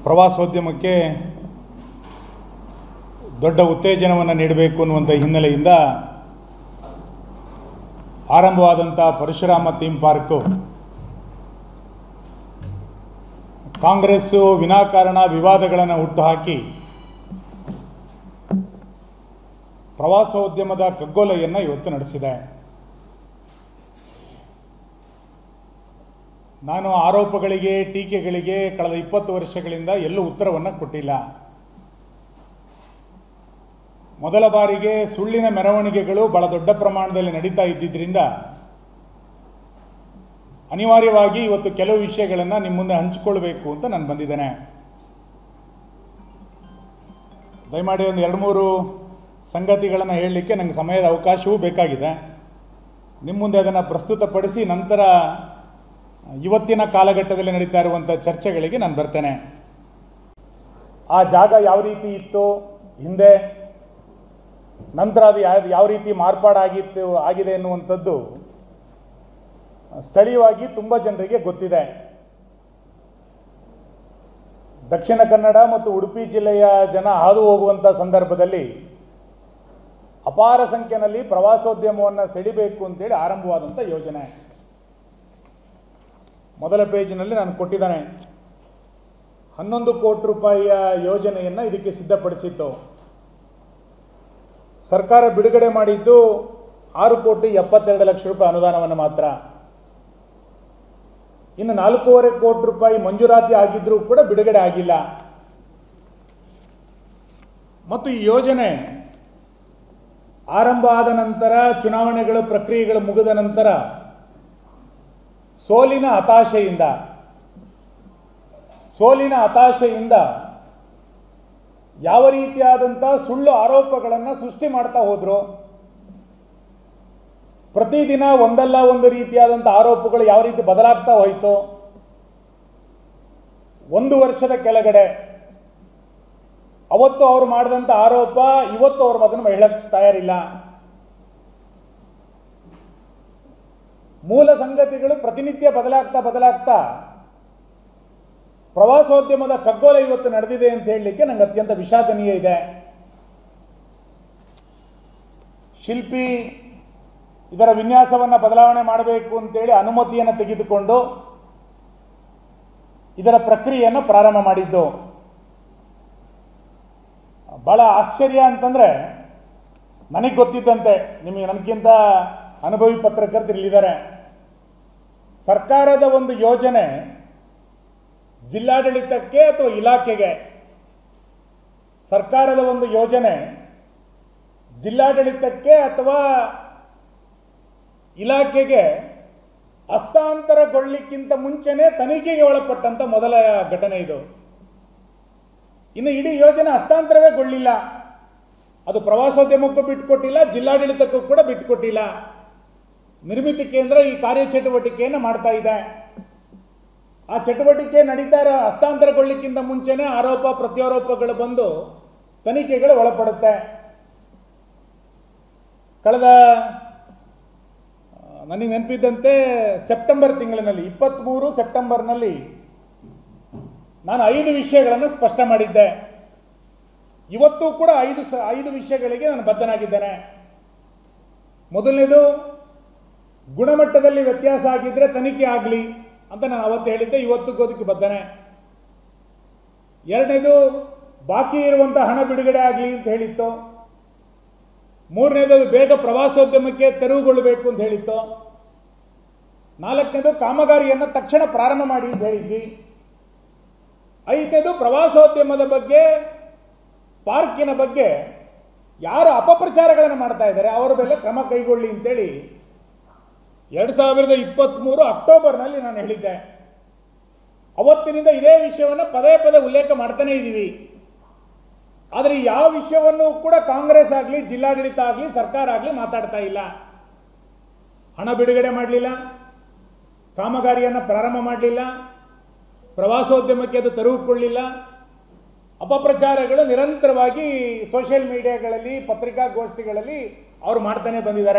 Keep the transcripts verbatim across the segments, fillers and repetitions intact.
ಪ್ರವಾಸೋದ್ಯಮಕ್ಕೆ ದೊಡ್ಡ ಉತ್ತೇಜನವನ್ನು ನೀಡಬೇಕು ಅನ್ನುವಂಥ ಹಿನ್ನೆಲೆಯಿಂದ ಆರಂಭವಾದಂಥ ಪರಶುರಾಮ ಥೀಮ್ ಪಾರ್ಕು ಕಾಂಗ್ರೆಸ್ಸು ವಿನಾಕಾರಣ ವಿವಾದಗಳನ್ನು ಹುಟ್ಟುಹಾಕಿ ಪ್ರವಾಸೋದ್ಯಮದ ಕಗ್ಗೊಲೆಯನ್ನು ಇವತ್ತು ನಡೆಸಿದೆ. ನಾನು ಆರೋಪಗಳಿಗೆ ಟೀಕೆಗಳಿಗೆ ಕಳೆದ ಇಪ್ಪತ್ತು ವರ್ಷಗಳಿಂದ ಎಲ್ಲೂ ಉತ್ತರವನ್ನು ಕೊಟ್ಟಿಲ್ಲ. ಮೊದಲ ಬಾರಿಗೆ ಸುಳ್ಳಿನ ಮೆರವಣಿಗೆಗಳು ಬಹಳ ದೊಡ್ಡ ಪ್ರಮಾಣದಲ್ಲಿ ನಡೀತಾ ಇದ್ದಿದ್ದರಿಂದ ಅನಿವಾರ್ಯವಾಗಿ ಇವತ್ತು ಕೆಲವು ವಿಷಯಗಳನ್ನು ನಿಮ್ಮ ಮುಂದೆ ಹಂಚಿಕೊಳ್ಬೇಕು ಅಂತ ನಾನು ಬಂದಿದ್ದೇನೆ. ದಯಮಾಡಿ ಒಂದು ಎರಡು ಮೂರು ಸಂಗತಿಗಳನ್ನು ಹೇಳಲಿಕ್ಕೆ ನನಗೆ ಸಮಯದ ಅವಕಾಶವೂ ಬೇಕಾಗಿದೆ. ನಿಮ್ಮ ಮುಂದೆ ಅದನ್ನು ಪ್ರಸ್ತುತಪಡಿಸಿ ನಂತರ ಇವತ್ತಿನ ಕಾಲಘಟ್ಟದಲ್ಲಿ ನಡೀತಾ ಇರುವಂಥ ಚರ್ಚೆಗಳಿಗೆ ನಾನು ಬರ್ತೇನೆ. ಆ ಜಾಗ ಯಾವ ರೀತಿ ಇತ್ತು ಹಿಂದೆ, ನಂತರ ಅದು ಯಾವ ಯಾವ ರೀತಿ ಮಾರ್ಪಾಡಾಗಿತ್ತು ಆಗಿದೆ ಎನ್ನುವಂಥದ್ದು ಸ್ಥಳೀಯವಾಗಿ ತುಂಬ ಜನರಿಗೆ ಗೊತ್ತಿದೆ. ದಕ್ಷಿಣ ಕನ್ನಡ ಮತ್ತು ಉಡುಪಿ ಜಿಲ್ಲೆಯ ಜನ ಹಾದು ಹೋಗುವಂಥ ಸಂದರ್ಭದಲ್ಲಿ ಅಪಾರ ಸಂಖ್ಯೆಯಲ್ಲಿ ಪ್ರವಾಸೋದ್ಯಮವನ್ನು ಸೆಳಿಬೇಕು ಅಂತೇಳಿ ಆರಂಭವಾದಂಥ ಯೋಜನೆ. ಮೊದಲ ಪೇಜಿನಲ್ಲಿ ನಾನು ಕೊಟ್ಟಿದ್ದಾನೆ. ಹನ್ನೊಂದು ಕೋಟಿ ರೂಪಾಯಿಯ ಯೋಜನೆಯನ್ನು ಇದಕ್ಕೆ ಸಿದ್ಧಪಡಿಸಿತ್ತು. ಸರ್ಕಾರ ಬಿಡುಗಡೆ ಮಾಡಿದ್ದು ಆರು ಕೋಟಿ ಎಪ್ಪತ್ತೆರಡು ಲಕ್ಷ ರೂಪಾಯಿ ಅನುದಾನವನ್ನು ಮಾತ್ರ. ಇನ್ನು ನಾಲ್ಕೂವರೆ ಕೋಟಿ ರೂಪಾಯಿ ಮಂಜೂರಾತಿ ಆಗಿದ್ರೂ ಕೂಡ ಬಿಡುಗಡೆ ಆಗಿಲ್ಲ. ಮತ್ತು ಈ ಯೋಜನೆ ಆರಂಭ ಆದ ನಂತರ ಚುನಾವಣೆಗಳು ಪ್ರಕ್ರಿಯೆಗಳು ಮುಗಿದ ನಂತರ ಸೋಲಿನ ಹತಾಶೆಯಿಂದ ಸೋಲಿನ ಹತಾಶೆಯಿಂದ ಯಾವ ರೀತಿಯಾದಂಥ ಸುಳ್ಳು ಆರೋಪಗಳನ್ನು ಸೃಷ್ಟಿ ಮಾಡ್ತಾ ಹೋದ್ರು. ಪ್ರತಿದಿನ ಒಂದಲ್ಲ ಒಂದು ರೀತಿಯಾದಂಥ ಆರೋಪಗಳು ಯಾವ ರೀತಿ ಬದಲಾಗ್ತಾ ಹೋಯಿತು. ಒಂದು ವರ್ಷದ ಕೆಳಗಡೆ ಅವತ್ತು ಅವರು ಮಾಡಿದಂಥ ಆರೋಪ ಇವತ್ತು ಅವರು ಅದನ್ನು ಹೇಳಕ್ಕೆ ತಯಾರಿಲ್ಲ. ಮೂಲ ಸಂಗತಿಗಳು ಪ್ರತಿನಿತ್ಯ ಬದಲಾಗ್ತಾ ಬದಲಾಗ್ತಾ ಪ್ರವಾಸೋದ್ಯಮದ ಕಗ್ಗೊಲೆ ಇವತ್ತು ನಡೆದಿದೆ ಅಂತ ಹೇಳಲಿಕ್ಕೆ ನನಗೆ ಅತ್ಯಂತ ವಿಷಾದನೀಯ ಇದೆ. ಶಿಲ್ಪಿ ಇದರ ವಿನ್ಯಾಸವನ್ನು ಬದಲಾವಣೆ ಮಾಡಬೇಕು ಅಂತೇಳಿ ಅನುಮತಿಯನ್ನು ತೆಗೆದುಕೊಂಡು ಇದರ ಪ್ರಕ್ರಿಯೆಯನ್ನು ಪ್ರಾರಂಭ ಮಾಡಿದ್ದು. ಬಹಳ ಆಶ್ಚರ್ಯ ಅಂತಂದರೆ, ನನಗೆ ಗೊತ್ತಿದ್ದಂತೆ, ನಿಮಗೆ ನನಗಿಂತ ಅನುಭವಿ ಪತ್ರಕರ್ತರು ಇಲ್ಲಿದ್ದಾರೆ, ಸರ್ಕಾರದ ಒಂದು ಯೋಜನೆ ಜಿಲ್ಲಾಡಳಿತಕ್ಕೆ ಅಥವಾ ಇಲಾಖೆಗೆ ಸರ್ಕಾರದ ಒಂದು ಯೋಜನೆ ಜಿಲ್ಲಾಡಳಿತಕ್ಕೆ ಅಥವಾ ಇಲಾಖೆಗೆ ಹಸ್ತಾಂತರಗೊಳ್ಳಲಿಕ್ಕಿಂತ ಮುಂಚೆನೇ ತನಿಖೆಗೆ ಒಳಪಟ್ಟಂತ ಮೊದಲ ಘಟನೆ ಇದು. ಇನ್ನು ಇಡೀ ಯೋಜನೆ ಹಸ್ತಾಂತರವೇ ಗೊಳ್ಳಿಲ್ಲ. ಅದು ಪ್ರವಾಸೋದ್ಯಮಕ್ಕೂ ಬಿಟ್ಟುಕೊಟ್ಟಿಲ್ಲ, ಜಿಲ್ಲಾಡಳಿತಕ್ಕೂ ಕೂಡ ಬಿಟ್ಟುಕೊಟ್ಟಿಲ್ಲ. ನಿರ್ಮಿತಿ ಕೇಂದ್ರ ಈ ಕಾರ್ಯಚಟುವಟಿಕೆಯನ್ನು ಮಾಡ್ತಾ ಇದೆ. ಆ ಚಟುವಟಿಕೆ ನಡೀತಾ ಇರೋ ಹಸ್ತಾಂತರಗೊಳ್ಳಲಿಕ್ಕಿಂತ ಮುಂಚೆನೇ ಆರೋಪ ಪ್ರತ್ಯಾರೋಪಗಳು ಬಂದು ತನಿಖೆಗಳು ಒಳಪಡುತ್ತೆ. ಕಳೆದ ನನಗೆ ನೆನಪಿದ್ದಂತೆ ಸೆಪ್ಟೆಂಬರ್ ತಿಂಗಳಿನಲ್ಲಿ ಇಪ್ಪತ್ತ್ಮೂರು ಸೆಪ್ಟೆಂಬರ್ನಲ್ಲಿ ನಾನು ಐದು ವಿಷಯಗಳನ್ನು ಸ್ಪಷ್ಟ ಮಾಡಿದ್ದೆ. ಇವತ್ತು ಕೂಡ ಐದು ಐದು ವಿಷಯಗಳಿಗೆ ನಾನು ಬದ್ಧನಾಗಿದ್ದೇನೆ. ಮೊದಲನೇದು, ಗುಣಮಟ್ಟದಲ್ಲಿ ವ್ಯತ್ಯಾಸ ಆಗಿದ್ದರೆ ತನಿಖೆ ಆಗಲಿ ಅಂತ ನಾನು ಅವತ್ತು ಹೇಳಿದ್ದೆ, ಇವತ್ತು ಅದಕ್ಕೆ ಬದ್ಧನೆ. ಎರಡನೇದು, ಬಾಕಿ ಇರುವಂಥ ಹಣ ಬಿಡುಗಡೆ ಆಗಲಿ ಅಂತ ಹೇಳಿತ್ತು. ಮೂರನೇದು, ಬೇಗ ಪ್ರವಾಸೋದ್ಯಮಕ್ಕೆ ತೆರವುಗೊಳ್ಳಬೇಕು ಅಂತ ಹೇಳಿತ್ತು. ನಾಲ್ಕನೇದು, ಕಾಮಗಾರಿಯನ್ನು ತಕ್ಷಣ ಪ್ರಾರಂಭ ಮಾಡಿ ಅಂತ ಹೇಳಿದ್ವಿ. ಐದನೇದು, ಪ್ರವಾಸೋದ್ಯಮದ ಬಗ್ಗೆ, ಪಾರ್ಕಿನ ಬಗ್ಗೆ ಯಾರು ಅಪಪ್ರಚಾರಗಳನ್ನು ಮಾಡ್ತಾ ಇದ್ದಾರೆ ಅವರ ಮೇಲೆ ಕ್ರಮ ಕೈಗೊಳ್ಳಿ ಅಂತೇಳಿ ಎರಡು ಸಾವಿರದ ಇಪ್ಪತ್ತ್ಮೂರು ಅಕ್ಟೋಬರ್ನಲ್ಲಿ ನಾನು ಹೇಳಿದ್ದೆ. ಅವತ್ತಿನಿಂದ ಇದೇ ವಿಷಯವನ್ನು ಪದೇ ಪದೇ ಉಲ್ಲೇಖ ಮಾಡ್ತಾನೇ ಇದ್ದೀವಿ. ಆದರೆ ಯಾವ ವಿಷಯವನ್ನು ಕೂಡ ಕಾಂಗ್ರೆಸ್ ಆಗಲಿ, ಜಿಲ್ಲಾಡಳಿತ ಆಗಲಿ, ಸರ್ಕಾರ ಆಗಲಿ ಮಾತಾಡ್ತಾ ಇಲ್ಲ. ಹಣ ಬಿಡುಗಡೆ ಮಾಡಲಿಲ್ಲ, ಕಾಮಗಾರಿಯನ್ನು ಪ್ರಾರಂಭ ಮಾಡಲಿಲ್ಲ, ಪ್ರವಾಸೋದ್ಯಮಕ್ಕೆ ಅದು ತೆರವುಗೊಳ್ಳಿಲ್ಲ. ಅಪಪ್ರಚಾರಗಳು ನಿರಂತರವಾಗಿ ಸೋಷಿಯಲ್ ಮೀಡಿಯಾಗಳಲ್ಲಿ, ಪತ್ರಿಕಾಗೋಷ್ಠಿಗಳಲ್ಲಿ ಅವರು ಮಾಡ್ತಾನೆ ಬಂದಿದ್ದಾರೆ.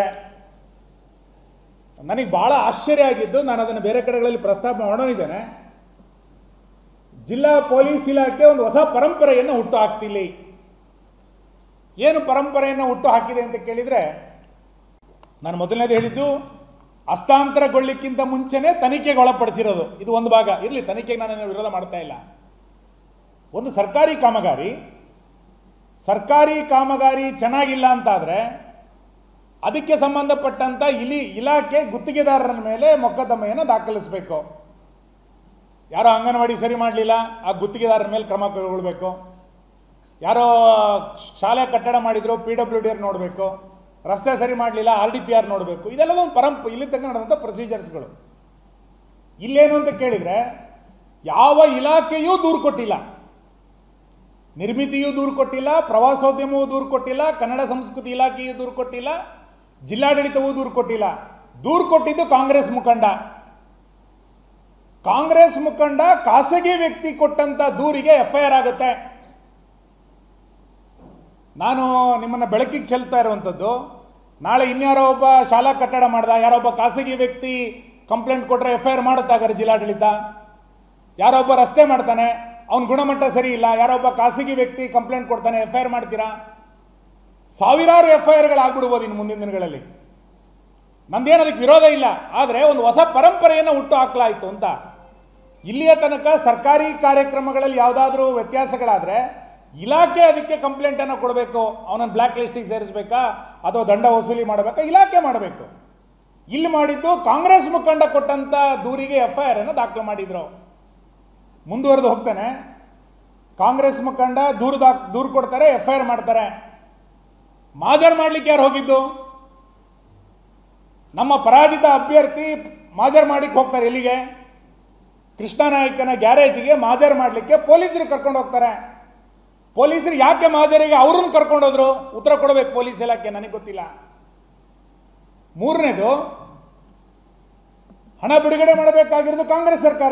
ನನಗೆ ಬಹಳ ಆಶ್ಚರ್ಯ ಆಗಿದ್ದು, ನಾನು ಅದನ್ನು ಬೇರೆ ಕಡೆಗಳಲ್ಲಿ ಪ್ರಸ್ತಾಪ ಮಾಡೋನಿದ್ದೇನೆ. ಜಿಲ್ಲಾ ಪೊಲೀಸ್ ಇಲಾಖೆ ಒಂದು ಹೊಸ ಪರಂಪರೆಯನ್ನು ಹುಟ್ಟು ಹಾಕ್ತಿಲ್ಲ. ಏನು ಪರಂಪರೆಯನ್ನು ಹುಟ್ಟು ಹಾಕಿದೆ ಅಂತ ಕೇಳಿದರೆ, ನಾನು ಮೊದಲನೇದು ಹೇಳಿದ್ದು ಹಸ್ತಾಂತರಗೊಳ್ಳಿಕ್ಕಿಂತ ಮುಂಚೆನೇ ತನಿಖೆಗೆ ಒಳಪಡಿಸಿರೋದು. ಇದು ಒಂದು ಭಾಗ ಇರಲಿ, ತನಿಖೆಗೆ ನಾನು ವಿರೋಧ ಮಾಡ್ತಾ ಇಲ್ಲ. ಒಂದು ಸರ್ಕಾರಿ ಕಾಮಗಾರಿ ಸರ್ಕಾರಿ ಕಾಮಗಾರಿ ಚೆನ್ನಾಗಿಲ್ಲ ಅಂತಾದರೆ ಅದಕ್ಕೆ ಸಂಬಂಧಪಟ್ಟಂಥ ಇಲಿ ಇಲಾಖೆ ಗುತ್ತಿಗೆದಾರರ ಮೇಲೆ ಮೊಕದ್ದಮೆಯನ್ನು ದಾಖಲಿಸಬೇಕು. ಯಾರೋ ಅಂಗನವಾಡಿ ಸರಿ ಮಾಡಲಿಲ್ಲ, ಆ ಗುತ್ತಿಗೆದಾರರ ಮೇಲೆ ಕ್ರಮ ಕೈಗೊಳ್ಳಬೇಕು. ಯಾರೋ ಶಾಲೆ ಕಟ್ಟಡ ಮಾಡಿದ್ರು, ಪಿ ಡಬ್ಲ್ಯೂ ಡಿ ಆರ್ ನೋಡಬೇಕು. ರಸ್ತೆ ಸರಿ ಮಾಡಲಿಲ್ಲ, ಆರ್ ಡಿ ಪಿ ಆರ್ ನೋಡಬೇಕು. ಇದೆಲ್ಲ ಒಂದು ಪರಂಪ ಇಲ್ಲಿ ತನಕ ನಡೆದಂಥ ಪ್ರೊಸೀಜರ್ಸ್ಗಳು. ಇಲ್ಲೇನು ಅಂತ ಕೇಳಿದರೆ, ಯಾವ ಇಲಾಖೆಯೂ ದೂರು ಕೊಟ್ಟಿಲ್ಲ. ನಿರ್ಮಿತಿಯೂ ದೂರು ಕೊಟ್ಟಿಲ್ಲ, ಪ್ರವಾಸೋದ್ಯಮವೂ ದೂರು ಕೊಟ್ಟಿಲ್ಲ, ಕನ್ನಡ ಸಂಸ್ಕೃತಿ ಇಲಾಖೆಯೂ ದೂರು ಕೊಟ್ಟಿಲ್ಲ, ಜಿಲ್ಲಾಡಳಿತವೂ ದೂರು ಕೊಟ್ಟಿಲ್ಲ. ದೂರು ಕೊಟ್ಟಿದ್ದು ಕಾಂಗ್ರೆಸ್ ಮುಖಂಡ. ಕಾಂಗ್ರೆಸ್ ಮುಖಂಡ ಖಾಸಗಿ ವ್ಯಕ್ತಿ ಕೊಟ್ಟಂತ ದೂರಿಗೆ ಎಫ್ ಐ ಆರ್ ಆಗುತ್ತೆ. ನಾನು ನಿಮ್ಮನ್ನು ಬೆಳಕಿಗೆ ಚೆಲ್ತಾ ಇರುವಂಥದ್ದು, ನಾಳೆ ಇನ್ಯಾರೋ ಒಬ್ಬ ಶಾಲಾ ಕಟ್ಟಡ ಮಾಡ್ದ, ಯಾರೊಬ್ಬ ಖಾಸಗಿ ವ್ಯಕ್ತಿ ಕಂಪ್ಲೇಂಟ್ ಕೊಟ್ಟರೆ ಎಫ್ ಐ ಆರ್ ಮಾಡುತ್ತಾಗಾರೆ ಜಿಲ್ಲಾಡಳಿತ. ಯಾರೊಬ್ಬ ರಸ್ತೆ ಮಾಡ್ತಾನೆ, ಅವನ ಗುಣಮಟ್ಟ ಸರಿ ಇಲ್ಲ, ಯಾರೊಬ್ಬ ಖಾಸಗಿ ವ್ಯಕ್ತಿ ಕಂಪ್ಲೇಂಟ್ ಕೊಡ್ತಾನೆ, ಎಫ್ ಐ ಆರ್ ಮಾಡ್ತೀರಾ? ಸಾವಿರಾರು ಎಫ್ ಐ ಆರ್ಗಳಾಗ್ಬಿಡ್ಬೋದು ಇನ್ನು ಮುಂದಿನ ದಿನಗಳಲ್ಲಿ. ನಂದೇನು ಅದಕ್ಕೆ ವಿರೋಧ ಇಲ್ಲ, ಆದರೆ ಒಂದು ಹೊಸ ಪರಂಪರೆಯನ್ನು ಹುಟ್ಟು ಹಾಕಲಾಯಿತು ಅಂತ. ಇಲ್ಲಿಯ ತನಕ ಸರ್ಕಾರಿ ಕಾರ್ಯಕ್ರಮಗಳಲ್ಲಿ ಯಾವುದಾದ್ರೂ ವ್ಯತ್ಯಾಸಗಳಾದರೆ ಇಲಾಖೆ ಅದಕ್ಕೆ ಕಂಪ್ಲೇಂಟನ್ನು ಕೊಡಬೇಕು, ಅವನನ್ನು ಬ್ಲ್ಯಾಕ್ ಲಿಸ್ಟಿಗೆ ಸೇರಿಸಬೇಕಾ ಅಥವಾ ದಂಡ ವಸೂಲಿ ಮಾಡಬೇಕಾ, ಇಲಾಖೆ ಮಾಡಬೇಕು. ಇಲ್ಲಿ ಮಾಡಿದ್ದು ಕಾಂಗ್ರೆಸ್ ಮುಖಂಡ ಕೊಟ್ಟಂತ ದೂರಿಗೆ ಎಫ್ ಐ ಆರ್ ಅನ್ನು ದಾಖಲು ಮಾಡಿದ್ರು. ಮುಂದುವರೆದು ಹೋಗ್ತಾನೆ, ಕಾಂಗ್ರೆಸ್ ಮುಖಂಡ ದೂರು ದಾಖ ದೂರು ಕೊಡ್ತಾರೆ, ಎಫ್ ಐ ಆರ್ ಮಾಡ್ತಾರೆ. ಮಾಜರ್ ಮಾಡಲಿಕ್ಕೆ ಯಾರು ಹೋಗಿದ್ದು? ನಮ್ಮ ಪರಾಜಿತ ಅಭ್ಯರ್ಥಿ ಮಾಜರ್ ಮಾಡಲಿಕ್ಕೆ ಹೋಗ್ತಾರೆ. ಎಲ್ಲಿಗೆ? ಕೃಷ್ಣನಾಯಕನ ಗ್ಯಾರೇಜಿಗೆ ಮಾಜರ್ ಮಾಡಲಿಕ್ಕೆ ಪೊಲೀಸರು ಕರ್ಕೊಂಡು ಹೋಗ್ತಾರೆ. ಪೊಲೀಸರು ಯಾಕೆ ಮಾಜರಿಗೆ ಅವ್ರನ್ನ ಕರ್ಕೊಂಡೋದ್ರು? ಉತ್ತರ ಕೊಡಬೇಕು ಪೊಲೀಸ್ ಇಲಾಖೆ, ನನಗೆ ಗೊತ್ತಿಲ್ಲ. ಮೂರನೇದು, ಹಣ ಬಿಡುಗಡೆ ಮಾಡಬೇಕಾಗಿರೋದು ಕಾಂಗ್ರೆಸ್ ಸರ್ಕಾರ.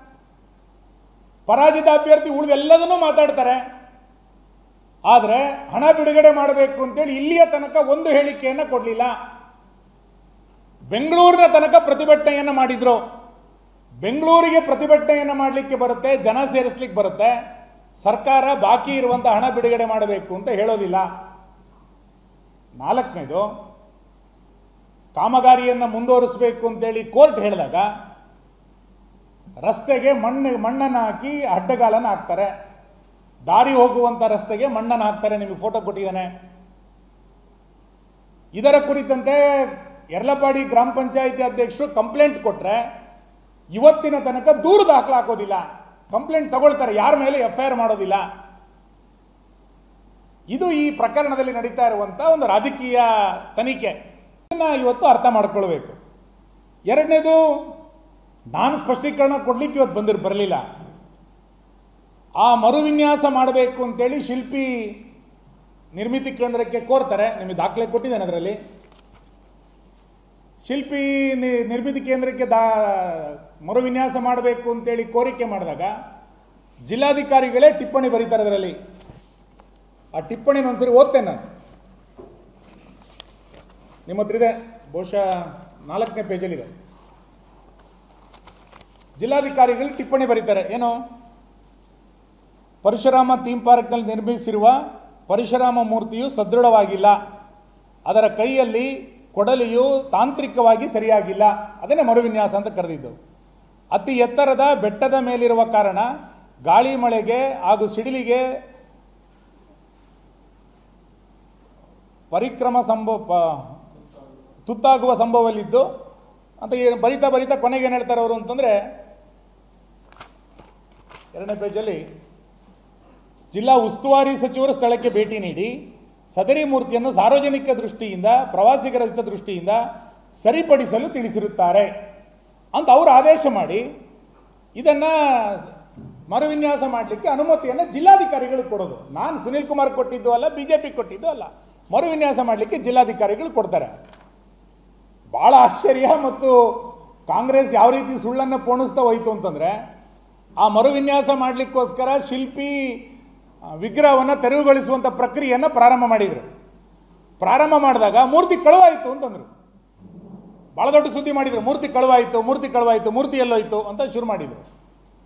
ಪರಾಜಿತ ಅಭ್ಯರ್ಥಿ ಉಳಿದೆಲ್ಲದನ್ನೂ ಮಾತಾಡ್ತಾರೆ, ಆದರೆ ಹಣ ಬಿಡುಗಡೆ ಮಾಡಬೇಕು ಅಂತೇಳಿ ಇಲ್ಲಿಯ ತನಕ ಒಂದು ಹೇಳಿಕೆಯನ್ನು ಕೊಡಲಿಲ್ಲ. ಬೆಂಗಳೂರಿನ ತನಕ ಪ್ರತಿಭಟನೆಯನ್ನು ಮಾಡಿದ್ರು. ಬೆಂಗಳೂರಿಗೆ ಪ್ರತಿಭಟನೆಯನ್ನು ಮಾಡಲಿಕ್ಕೆ ಬರುತ್ತೆ, ಜನ ಸೇರಿಸ್ಲಿಕ್ಕೆ ಬರುತ್ತೆ. ಸರ್ಕಾರ ಬಾಕಿ ಇರುವಂಥ ಹಣ ಬಿಡುಗಡೆ ಮಾಡಬೇಕು ಅಂತ ಹೇಳೋದಿಲ್ಲ. ನಾಲ್ಕನೇದು, ಕಾಮಗಾರಿಯನ್ನು ಮುಂದುವರಿಸಬೇಕು ಅಂತೇಳಿ ಕೋರ್ಟ್ ಹೇಳಿದಾಗ ರಸ್ತೆಗೆ ಮಣ್ಣು ಮಣ್ಣನ್ನು ಹಾಕಿ ಅಡ್ಡಗಾಲನ್ನು ಹಾಕ್ತಾರೆ. ದಾರಿ ಹೋಗುವಂಥ ರಸ್ತೆಗೆ ಮಣ್ಣನ್ನು ಹಾಕ್ತಾರೆ. ನಿಮಗೆ ಫೋಟೋ ಕೊಟ್ಟಿದ್ದಾನೆ. ಇದರ ಕುರಿತಂತೆ ಯರ್ಲಪಾಡಿ ಗ್ರಾಮ ಪಂಚಾಯಿತಿ ಅಧ್ಯಕ್ಷರು ಕಂಪ್ಲೇಂಟ್ ಕೊಟ್ಟರೆ ಇವತ್ತಿನ ತನಕ ದೂರು ದಾಖಲು ಹಾಕೋದಿಲ್ಲ. ಕಂಪ್ಲೇಂಟ್ ತಗೊಳ್ತಾರೆ, ಯಾರ ಮೇಲೆ ಎಫ್ ಐ ಆರ್ ಮಾಡೋದಿಲ್ಲ. ಇದು ಈ ಪ್ರಕರಣದಲ್ಲಿ ನಡೀತಾ ಇರುವಂಥ ಒಂದು ರಾಜಕೀಯ ತನಿಖೆ. ಇದನ್ನು ಇವತ್ತು ಅರ್ಥ ಮಾಡ್ಕೊಳ್ಬೇಕು. ಎರಡನೇದು, ನಾನು ಸ್ಪಷ್ಟೀಕರಣ ಕೊಡ್ಲಿಕ್ಕೆ ಇವತ್ತು ಬಂದಿರ್ ಬರಲಿಲ್ಲ. ಆ ಮರುವಿನ್ಯಾಸ ಮಾಡಬೇಕು ಅಂತೇಳಿ ಶಿಲ್ಪಿ ನಿರ್ಮಿತಿ ಕೇಂದ್ರಕ್ಕೆ ಕೋರ್ತಾರೆ. ನಿಮಗೆ ದಾಖಲೆ ಕೊಟ್ಟಿದ್ದೇನೆ. ಅದರಲ್ಲಿ ಶಿಲ್ಪಿ ನಿರ್ಮಿತಿ ಕೇಂದ್ರಕ್ಕೆ ದಾ ಮರುವಿನ್ಯಾಸ ಮಾಡಬೇಕು ಅಂತೇಳಿ ಕೋರಿಕೆ ಮಾಡಿದಾಗ ಜಿಲ್ಲಾಧಿಕಾರಿಗಳೇ ಟಿಪ್ಪಣಿ ಬರೀತಾರೆ. ಅದರಲ್ಲಿ ಆ ಟಿಪ್ಪಣಿನ ಒಂದ್ಸರಿ ಓದ್ತೇನೆ ನಾನು. ನಿಮ್ಮ ಹತ್ರ ಇದೆ, ಬಹುಶಃ ನಾಲ್ಕನೇ ಪೇಜಲ್ಲಿದೆ. ಜಿಲ್ಲಾಧಿಕಾರಿಗಳು ಟಿಪ್ಪಣಿ ಬರೀತಾರೆ. ಏನು? ಪರಶುರಾಮ ಥೀಮ್ ಪಾರ್ಕ್ನಲ್ಲಿ ನಿರ್ಮಿಸಿರುವ ಪರಶುರಾಮ ಮೂರ್ತಿಯು ಸದೃಢವಾಗಿಲ್ಲ, ಅದರ ಕೈಯಲ್ಲಿ ಕೊಡಲಿಯು ತಾಂತ್ರಿಕವಾಗಿ ಸರಿಯಾಗಿಲ್ಲ. ಅದನ್ನೇ ಮರುವಿನ್ಯಾಸ ಅಂತ ಕರೆದಿದ್ದು. ಅತಿ ಎತ್ತರದ ಬೆಟ್ಟದ ಮೇಲಿರುವ ಕಾರಣ ಗಾಳಿ ಮಳೆಗೆ ಹಾಗೂ ಸಿಡಿಲಿಗೆ ಪರಿಕ್ರಮ ಸಂಭವ ತುತ್ತಾಗುವ ಸಂಭವವಿದ್ದು ಅಂತ ಬರಿತಾ ಬರಿತಾ ಕೊನೆಗೆ ಏನು ಹೇಳ್ತಾರೆ ಅವರು ಅಂತಂದರೆ, ಎರಡನೇ ಪೇಜಲ್ಲಿ ಜಿಲ್ಲಾ ಉಸ್ತುವಾರಿ ಸಚಿವರು ಸ್ಥಳಕ್ಕೆ ಭೇಟಿ ನೀಡಿ ಸದರಿ ಮೂರ್ತಿಯನ್ನು ಸಾರ್ವಜನಿಕ ದೃಷ್ಟಿಯಿಂದ ಪ್ರವಾಸಿಗರ ಹಿತದೃಷ್ಟಿಯಿಂದ ಸರಿಪಡಿಸಲು ತಿಳಿಸಿರುತ್ತಾರೆ ಅಂತ ಅವರು ಆದೇಶ ಮಾಡಿ ಇದನ್ನು ಮರುವಿನ್ಯಾಸ ಮಾಡಲಿಕ್ಕೆ ಅನುಮತಿಯನ್ನು ಜಿಲ್ಲಾಧಿಕಾರಿಗಳು ಕೊಡೋದು. ನಾನು ಸುನೀಲ್ ಕುಮಾರ್ ಕೊಟ್ಟಿದ್ದು ಅಲ್ಲ, ಬಿ ಜೆ ಪಿ ಕೊಟ್ಟಿದ್ದು ಅಲ್ಲ. ಮರುವಿನ್ಯಾಸ ಮಾಡಲಿಕ್ಕೆ ಜಿಲ್ಲಾಧಿಕಾರಿಗಳು ಕೊಡ್ತಾರೆ. ಭಾಳ ಆಶ್ಚರ್ಯ. ಮತ್ತು ಕಾಂಗ್ರೆಸ್ ಯಾವ ರೀತಿ ಸುಳ್ಳನ್ನು ಪೋಣಿಸ್ತಾ ಹೋಯಿತು ಅಂತಂದರೆ, ಆ ಮರುವಿನ್ಯಾಸ ಮಾಡಲಿಕ್ಕೋಸ್ಕರ ಶಿಲ್ಪಿ ವಿಗ್ರಹವನ್ನು ತೆರವುಗೊಳಿಸುವಂಥ ಪ್ರಕ್ರಿಯೆಯನ್ನು ಪ್ರಾರಂಭ ಮಾಡಿದರು. ಪ್ರಾರಂಭ ಮಾಡಿದಾಗ ಮೂರ್ತಿ ಕಳುವಾಯಿತು ಅಂತಂದರು. ಭಾಳ ದೊಡ್ಡ ಸುದ್ದಿ ಮಾಡಿದರು. ಮೂರ್ತಿ ಕಳುವಾಯಿತು, ಮೂರ್ತಿ ಕಳುವಾಯಿತು, ಮೂರ್ತಿ ಎಲ್ಲೋಯ್ತು ಅಂತ ಶುರು ಮಾಡಿದರು.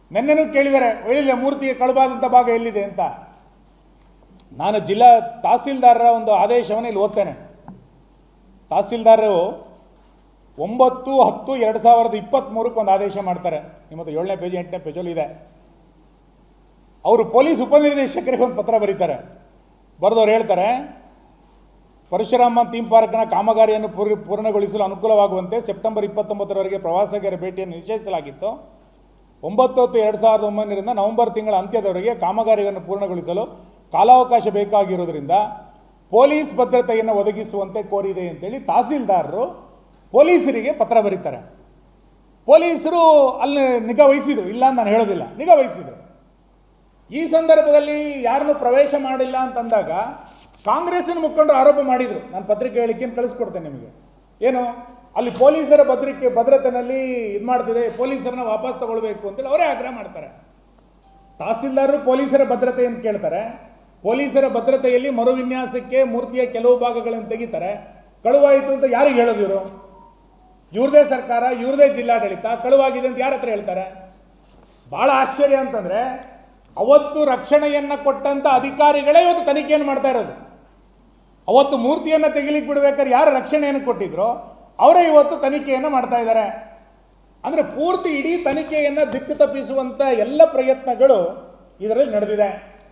ನೆನ್ನೆನೂ ಕೇಳಿದ್ದಾರೆ, ಹೇಳಿಲ್ಲ ಮೂರ್ತಿಗೆ ಕಳುಬಾದಂಥ ಭಾಗ ಎಲ್ಲಿದೆ ಅಂತ. ನಾನು ಜಿಲ್ಲಾ ತಹಸೀಲ್ದಾರರ ಒಂದು ಆದೇಶವನ್ನು ಇಲ್ಲಿ ಓದ್ತೇನೆ. ತಹಸೀಲ್ದಾರರು ಒಂಬತ್ತು ಹತ್ತು ಎರಡು ಸಾವಿರದ ಇಪ್ಪತ್ತ್ಮೂರಕ್ಕೆ ಒಂದು ಆದೇಶ ಮಾಡ್ತಾರೆ. ನಿಮ್ಮದು ಏಳನೇ ಪೇಜ್ ಎಂಟನೇ ಪೇಜಲ್ಲಿ ಇದೆ. ಅವರು ಪೊಲೀಸ್ ಉಪನಿರ್ದೇಶಕರಿಗೆ ಒಂದು ಪತ್ರ ಬರೀತಾರೆ. ಬರೆದವ್ರು ಹೇಳ್ತಾರೆ, ಪರಶುರಾಮ ಥೀಮ್ ಪಾರ್ಕ್ನ ಕಾಮಗಾರಿಯನ್ನು ಪೂರ್ ಪೂರ್ಣಗೊಳಿಸಲು ಅನುಕೂಲವಾಗುವಂತೆ ಸೆಪ್ಟೆಂಬರ್ ಇಪ್ಪತ್ತೊಂಬತ್ತರವರೆಗೆ ಪ್ರವಾಸಿಗರ ಭೇಟಿಯನ್ನು ನಿಷೇಧಿಸಲಾಗಿತ್ತು. ಒಂಬತ್ತು ಹತ್ತು ಎರಡು ಸಾವಿರದ ಒಂಬೈನೂರರಿಂದ ನವೆಂಬರ್ ತಿಂಗಳ ಅಂತ್ಯದವರೆಗೆ ಕಾಮಗಾರಿಯನ್ನು ಪೂರ್ಣಗೊಳಿಸಲು ಕಾಲಾವಕಾಶ ಬೇಕಾಗಿರುವುದರಿಂದ ಪೊಲೀಸ್ ಭದ್ರತೆಯನ್ನು ಒದಗಿಸುವಂತೆ ಕೋರಿದೆ ಅಂತೇಳಿ ತಹಸೀಲ್ದಾರರು ಪೊಲೀಸರಿಗೆ ಪತ್ರ ಬರೀತಾರೆ. ಪೊಲೀಸರು ಅಲ್ಲಿ ನಿಗಾ ವಹಿಸಿದ್ರು, ಇಲ್ಲ ಅಂತ ನಾನು ಹೇಳೋದಿಲ್ಲ, ನಿಗಾ ವಹಿಸಿದ್ರು. ಈ ಸಂದರ್ಭದಲ್ಲಿ ಯಾರನ್ನು ಪ್ರವೇಶ ಮಾಡಿಲ್ಲ ಅಂತಂದಾಗ ಕಾಂಗ್ರೆಸ್ಸಿನ ಮುಖಂಡರು ಆರೋಪ ಮಾಡಿದರು. ನಾನು ಪತ್ರಿಕೆ ಹೇಳಿಕೆಯನ್ನು ಕಳಿಸ್ಕೊಡ್ತೇನೆ ನಿಮಗೆ. ಏನು, ಅಲ್ಲಿ ಪೊಲೀಸರ ಭದ್ರತೆ ಭದ್ರತೆಯಲ್ಲಿ ಇದು ಮಾಡ್ತಿದೆ, ಪೊಲೀಸರನ್ನ ವಾಪಸ್ ತಗೊಳ್ಬೇಕು ಅಂತೇಳಿ ಅವರೇ ಆಗ್ರಹ ಮಾಡ್ತಾರೆ. ತಹಸೀಲ್ದಾರರು ಪೊಲೀಸರ ಭದ್ರತೆಯನ್ನು ಕೇಳ್ತಾರೆ. ಪೊಲೀಸರ ಭದ್ರತೆಯಲ್ಲಿ ಮರುವಿನ್ಯಾಸಕ್ಕೆ ಮೂರ್ತಿಯ ಕೆಲವು ಭಾಗಗಳನ್ನು ತೆಗಿತಾರೆ. ಕಳುವಾಯಿತು ಅಂತ ಯಾರಿಗೆ ಹೇಳೋದು ಇವರು? ಇವ್ರದೇ ಸರ್ಕಾರ, ಇವ್ರದೇ ಜಿಲ್ಲಾಡಳಿತ, ಕಳುವಾಗಿದೆ ಅಂತ ಯಾರ ಹತ್ರ ಹೇಳ್ತಾರೆ? ಬಹಳ ಆಶ್ಚರ್ಯ ಅಂತಂದ್ರೆ, ಅವತ್ತು ರಕ್ಷಣೆಯನ್ನ ಕೊಟ್ಟಂತ ಅಧಿಕಾರಿಗಳೇ ಇವತ್ತು ತನಿಖೆಯನ್ನು ಮಾಡ್ತಾ ಇರೋದು. ಅವತ್ತು ಮೂರ್ತಿಯನ್ನು ತೆಗಿಲಿಕ್ಕೆ ಬಿಡ್ಬೇಕಾದ್ರೆ ಯಾರು ರಕ್ಷಣೆಯನ್ನು ಕೊಟ್ಟಿದ್ರು ಅವರೇ ಇವತ್ತು ತನಿಖೆಯನ್ನು ಮಾಡ್ತಾ ಇದ್ದಾರೆ. ಅಂದ್ರೆ ಪೂರ್ತಿ ಇಡೀ ತನಿಖೆಯನ್ನು ದಿಕ್ಕು ತಪ್ಪಿಸುವಂತ ಎಲ್ಲ ಪ್ರಯತ್ನಗಳು ಇದರಲ್ಲಿ ನಡೆದಿದೆ.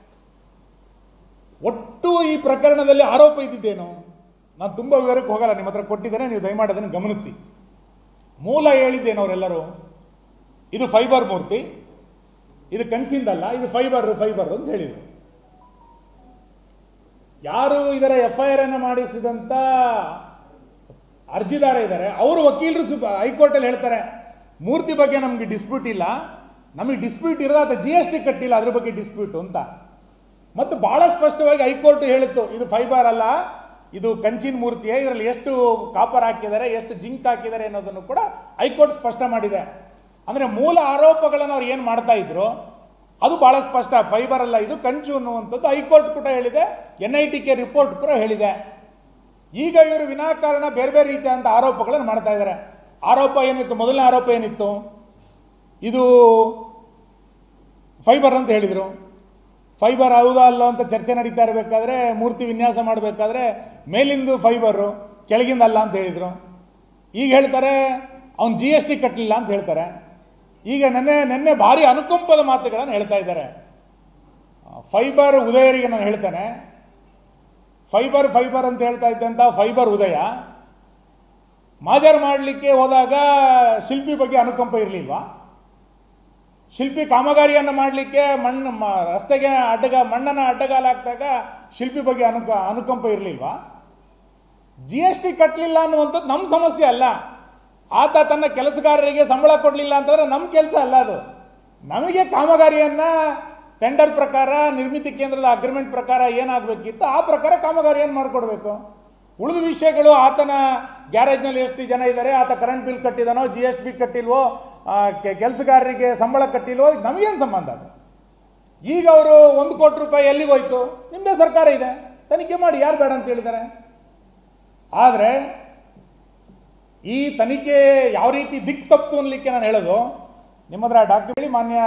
ಒಟ್ಟು ಈ ಪ್ರಕರಣದಲ್ಲಿ ಆರೋಪ ಇದ್ದಿದ್ದೇನು? ನಾನು ತುಂಬ ವಿವರಕ್ಕೆ ಹೋಗಲ್ಲ, ನಿಮ್ಮ ಹತ್ರ ಕೊಟ್ಟಿದ್ದೇನೆ, ನೀವು ದಯಮಾಡಿ ಅದನ್ನು ಗಮನಿಸಿ. ಮೂಲ ಹೇಳಿದ್ದೇನು ಅವರೆಲ್ಲರೂ? ಇದು ಫೈಬರ್ ಮೂರ್ತಿ, ಇದು ಕಂಚಿಂದಲ್ಲ, ಇದು ಫೈಬರ್ ಫೈಬರ್ ಅಂತ ಹೇಳಿದರು. ಯಾರು ಇದರ ಎಫ್ ಐ ಆರ್ ಅನ್ನು ಮಾಡಿಸಿದಂತ ಅರ್ಜಿದಾರ ಇದ್ದಾರೆ, ಅವರು ವಕೀಲರು ಸು ಹೈಕೋರ್ಟಲ್ಲಿ ಹೇಳ್ತಾರೆ, ಮೂರ್ತಿ ಬಗ್ಗೆ ನಮಗೆ ಡಿಸ್ಪ್ಯೂಟ್ ಇಲ್ಲ, ನಮಗೆ ಡಿಸ್ಪ್ಯೂಟ್ ಇರೋದು ಅದು ಜಿ ಎಸ್ ಟಿ ಕಟ್ಟಿಲ್ಲ, ಅದ್ರ ಬಗ್ಗೆ ಡಿಸ್ಪ್ಯೂಟ್ ಅಂತ. ಮತ್ತು ಬಹಳ ಸ್ಪಷ್ಟವಾಗಿ ಹೈಕೋರ್ಟ್ ಹೇಳಿತ್ತು, ಇದು ಫೈಬರ್ ಅಲ್ಲ, ಇದು ಕಂಚಿನ ಮೂರ್ತಿಯೇ, ಇದರಲ್ಲಿ ಎಷ್ಟು ಕಾಪರ್ ಹಾಕಿದ್ದಾರೆ, ಎಷ್ಟು ಜಿಂಕ್ ಹಾಕಿದ್ದಾರೆ ಅನ್ನೋದನ್ನು ಕೂಡ ಹೈಕೋರ್ಟ್ ಸ್ಪಷ್ಟ ಮಾಡಿದೆ. ಅಂದರೆ ಮೂಲ ಆರೋಪಗಳನ್ನು ಅವ್ರು ಏನು ಮಾಡ್ತಾ ಇದ್ರು ಅದು ಬಹಳ ಸ್ಪಷ್ಟ, ಫೈಬರ್ ಅಲ್ಲ ಇದು ಕಂಚು ಅನ್ನುವಂಥದ್ದು ಹೈಕೋರ್ಟ್ ಕೂಡ ಹೇಳಿದೆ, N I T K report ಕೂಡ ಹೇಳಿದೆ. ಈಗ ಇವರು ವಿನಾಕಾರಣ ಬೇರೆ ಬೇರೆ ರೀತಿಯಾದಂಥ ಆರೋಪಗಳನ್ನು ಮಾಡ್ತಾ ಇದ್ದಾರೆ. ಆರೋಪ ಏನಿತ್ತು? ಮೊದಲನೇ ಆರೋಪ ಏನಿತ್ತು? ಇದು ಫೈಬರ್ ಅಂತ ಹೇಳಿದರು. ಫೈಬರ್ ಹೌದಾ ಅಲ್ಲ ಅಂತ ಚರ್ಚೆ ನಡೀತಾ ಇರಬೇಕಾದ್ರೆ, ಮೂರ್ತಿ ವಿನ್ಯಾಸ ಮಾಡಬೇಕಾದ್ರೆ ಮೇಲಿಂದು ಫೈಬರು ಕೆಳಗಿಂದ ಅಲ್ಲ ಅಂತ ಹೇಳಿದರು. ಈಗ ಹೇಳ್ತಾರೆ ಅವ್ನು ಜಿ ಎಸ್ ಟಿ ಕಟ್ಟಲಿಲ್ಲ ಅಂತ ಹೇಳ್ತಾರೆ. ಈಗ ನೆನ್ನೆ ನೆನ್ನೆ ಭಾರಿ ಅನುಕಂಪದ ಮಾತುಗಳನ್ನು ಹೇಳ್ತಾ ಇದ್ದಾರೆ. ಫೈಬರ್ ಉದಯರಿಗೆ ನಾನು ಹೇಳ್ತೇನೆ, ಫೈಬರ್ ಫೈಬರ್ ಅಂತ ಹೇಳ್ತಾ ಇದ್ದಂಥ ಫೈಬರ್ ಉದಯ ಮಾಜರ್ ಮಾಡಲಿಕ್ಕೆ ಹೋದಾಗ ಶಿಲ್ಪಿ ಬಗ್ಗೆ ಅನುಕಂಪ ಇರಲಿಲ್ವಾ? ಶಿಲ್ಪಿ ಕಾಮಗಾರಿಯನ್ನು ಮಾಡಲಿಕ್ಕೆ ಮಣ್ಣು ರಸ್ತೆಗೆ ಅಡ್ಡಗ ಮಣ್ಣನ್ನು ಅಡ್ಡಗಾಲ ಹಾಕಿದಾಗ ಶಿಲ್ಪಿ ಬಗ್ಗೆ ಅನುಕ ಅನುಕಂಪ ಇರಲಿಲ್ವಾ? ಜಿ ಎಸ್ ಟಿ ಕಟ್ಟಲಿಲ್ಲ ಅನ್ನುವಂಥದ್ದು ನಮ್ಮ ಸಮಸ್ಯೆ ಅಲ್ಲ. ಆತ ತನ್ನ ಕೆಲಸಗಾರರಿಗೆ ಸಂಬಳ ಕೊಡಲಿಲ್ಲ ಅಂತಂದರೆ ನಮ್ಮ ಕೆಲಸ ಅಲ್ಲ ಅದು. ನಮಗೆ ಕಾಮಗಾರಿಯನ್ನು ಟೆಂಡರ್ ಪ್ರಕಾರ, ನಿರ್ಮಿತಿ ಕೇಂದ್ರದ ಅಗ್ರಿಮೆಂಟ್ ಪ್ರಕಾರ ಏನಾಗಬೇಕಿತ್ತು ಆ ಪ್ರಕಾರ ಕಾಮಗಾರಿಯನ್ನು ಮಾಡಿಕೊಡ್ಬೇಕು. ಉಳಿದ ವಿಷಯಗಳು, ಆತನ ಗ್ಯಾರೇಜ್ನಲ್ಲಿ ಎಷ್ಟು ಜನ ಇದ್ದಾರೆ, ಆತ ಕರೆಂಟ್ ಬಿಲ್ ಕಟ್ಟಿದಾನೋ, ಜಿ ಎಸ್ ಟಿ ಕಟ್ಟಿಲ್ವೋ, ಕೆಲಸಗಾರರಿಗೆ ಸಂಬಳ ಕಟ್ಟಿಲ್ವೋ, ನಮಗೇನು ಸಂಬಂಧ ಅದು? ಈಗ ಅವರು ಒಂದು ಕೋಟಿ ರೂಪಾಯಿ ಎಲ್ಲಿಗೆ ಹೋಯ್ತು? ನಿಮ್ಮದೇ ಸರ್ಕಾರ ಇದೆ, ತನಿಖೆ ಮಾಡಿ, ಯಾರು ಬೇಡ ಅಂತ ಹೇಳಿದ್ದಾರೆ. ಆದರೆ ಈ ತನಿಖೆ ಯಾವ ರೀತಿ ದಿಕ್ಕು ತಪ್ಪಿತು ಅನ್ನಲಿಕ್ಕೆ ನಾನು ಹೇಳೋದು, ನಿಮ್ಮ ಹತ್ರ ಡಾಕ್ಟರ್ ಹೇಳಿ ಮಾನ್ಯ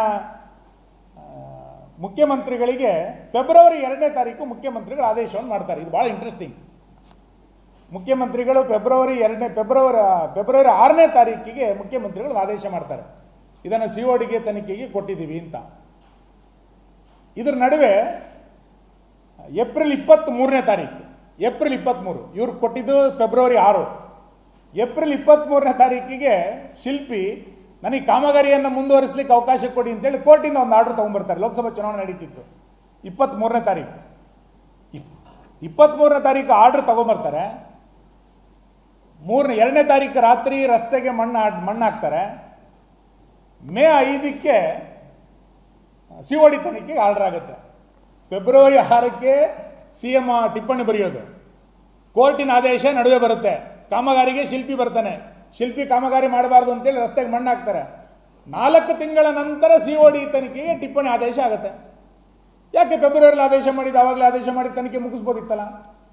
ಮುಖ್ಯಮಂತ್ರಿಗಳಿಗೆ ಫೆಬ್ರವರಿ ಎರಡನೇ ತಾರೀಕು ಮುಖ್ಯಮಂತ್ರಿಗಳು ಆದೇಶವನ್ನು ಮಾಡ್ತಾರೆ. ಇದು ಭಾಳ ಇಂಟ್ರೆಸ್ಟಿಂಗ್. ಮುಖ್ಯಮಂತ್ರಿಗಳು ಫೆಬ್ರವರಿ ಎರಡನೇ ಫೆಬ್ರವರಿ ಫೆಬ್ರವರಿ ಆರನೇ ತಾರೀಕಿಗೆ ಮುಖ್ಯಮಂತ್ರಿಗಳು ಆದೇಶ ಮಾಡ್ತಾರೆ, ಇದನ್ನು ಸಿ ಒ ಡಿಗೆ ತನಿಖೆಗೆ ಕೊಟ್ಟಿದ್ದೀವಿ ಅಂತ. ಇದರ ನಡುವೆ ಏಪ್ರಿಲ್ ಇಪ್ಪತ್ತ್ ಮೂರನೇ ತಾರೀಕು ಏಪ್ರಿಲ್ ಇಪ್ಪತ್ತ್ಮೂರು ಇವ್ರು ಕೊಟ್ಟಿದ್ದು ಫೆಬ್ರವರಿ ಆರು. ಏಪ್ರಿಲ್ ಇಪ್ಪತ್ತ್ಮೂರನೇ ತಾರೀಕಿಗೆ ಶಿಲ್ಪಿ ನನಗೆ ಕಾಮಗಾರಿಯನ್ನು ಮುಂದುವರಿಸಲಿಕ್ಕೆ ಅವಕಾಶ ಕೊಡಿ ಅಂತೇಳಿ ಕೋರ್ಟಿಂದ ಒಂದು ಆರ್ಡರ್ ತೊಗೊಂಡ್ಬರ್ತಾರೆ. ಲೋಕಸಭಾ ಚುನಾವಣೆ ನಡೀತಿತ್ತು ಇಪ್ಪತ್ತ್ಮೂರನೇ ತಾರೀಕು. ಇಪ್ಪತ್ತ್ಮೂರನೇ ತಾರೀಕು ಆರ್ಡರ್ ತೊಗೊಂಬರ್ತಾರೆ. ಮೂರನೇ ಎರಡನೇ ತಾರೀಕು ರಾತ್ರಿ ರಸ್ತೆಗೆ ಮಣ್ಣು ಮಣ್ಣು ಹಾಕ್ತಾರೆ. ಮೇ ಐದಕ್ಕೆ ಸಿ ಒ ಡಿ ತನಿಖೆಗೆ ಆರ್ಡರ್ ಆಗುತ್ತೆ. ಫೆಬ್ರವರಿ ಆರಕ್ಕೆ ಸಿ ಎಂ ಟಿಪ್ಪಣಿ ಬರೆಯೋದು, ಕೋರ್ಟಿನ ಆದೇಶ ನಡುವೆ ಬರುತ್ತೆ. ಕಾಮಗಾರಿಗೆ ಶಿಲ್ಪಿ ಬರ್ತಾನೆ, ಶಿಲ್ಪಿ ಕಾಮಗಾರಿ ಮಾಡಬಾರ್ದು ಅಂತೇಳಿ ರಸ್ತೆಗೆ ಮಣ್ಣು ಹಾಕ್ತಾರೆ. ನಾಲ್ಕು ತಿಂಗಳ ನಂತರ ಸಿ ಒ ಡಿ ತನಿಖೆಗೆ ಟಿಪ್ಪಣಿ ಆದೇಶ ಆಗುತ್ತೆ. ಯಾಕೆ ಫೆಬ್ರವರಿಲಿ ಆದೇಶ ಮಾಡಿದ್ದು? ಆವಾಗಲೇ ಆದೇಶ ಮಾಡಿ ತನಿಖೆ ಮುಗಿಸ್ಬೋದಿತ್ತಲ್ಲ.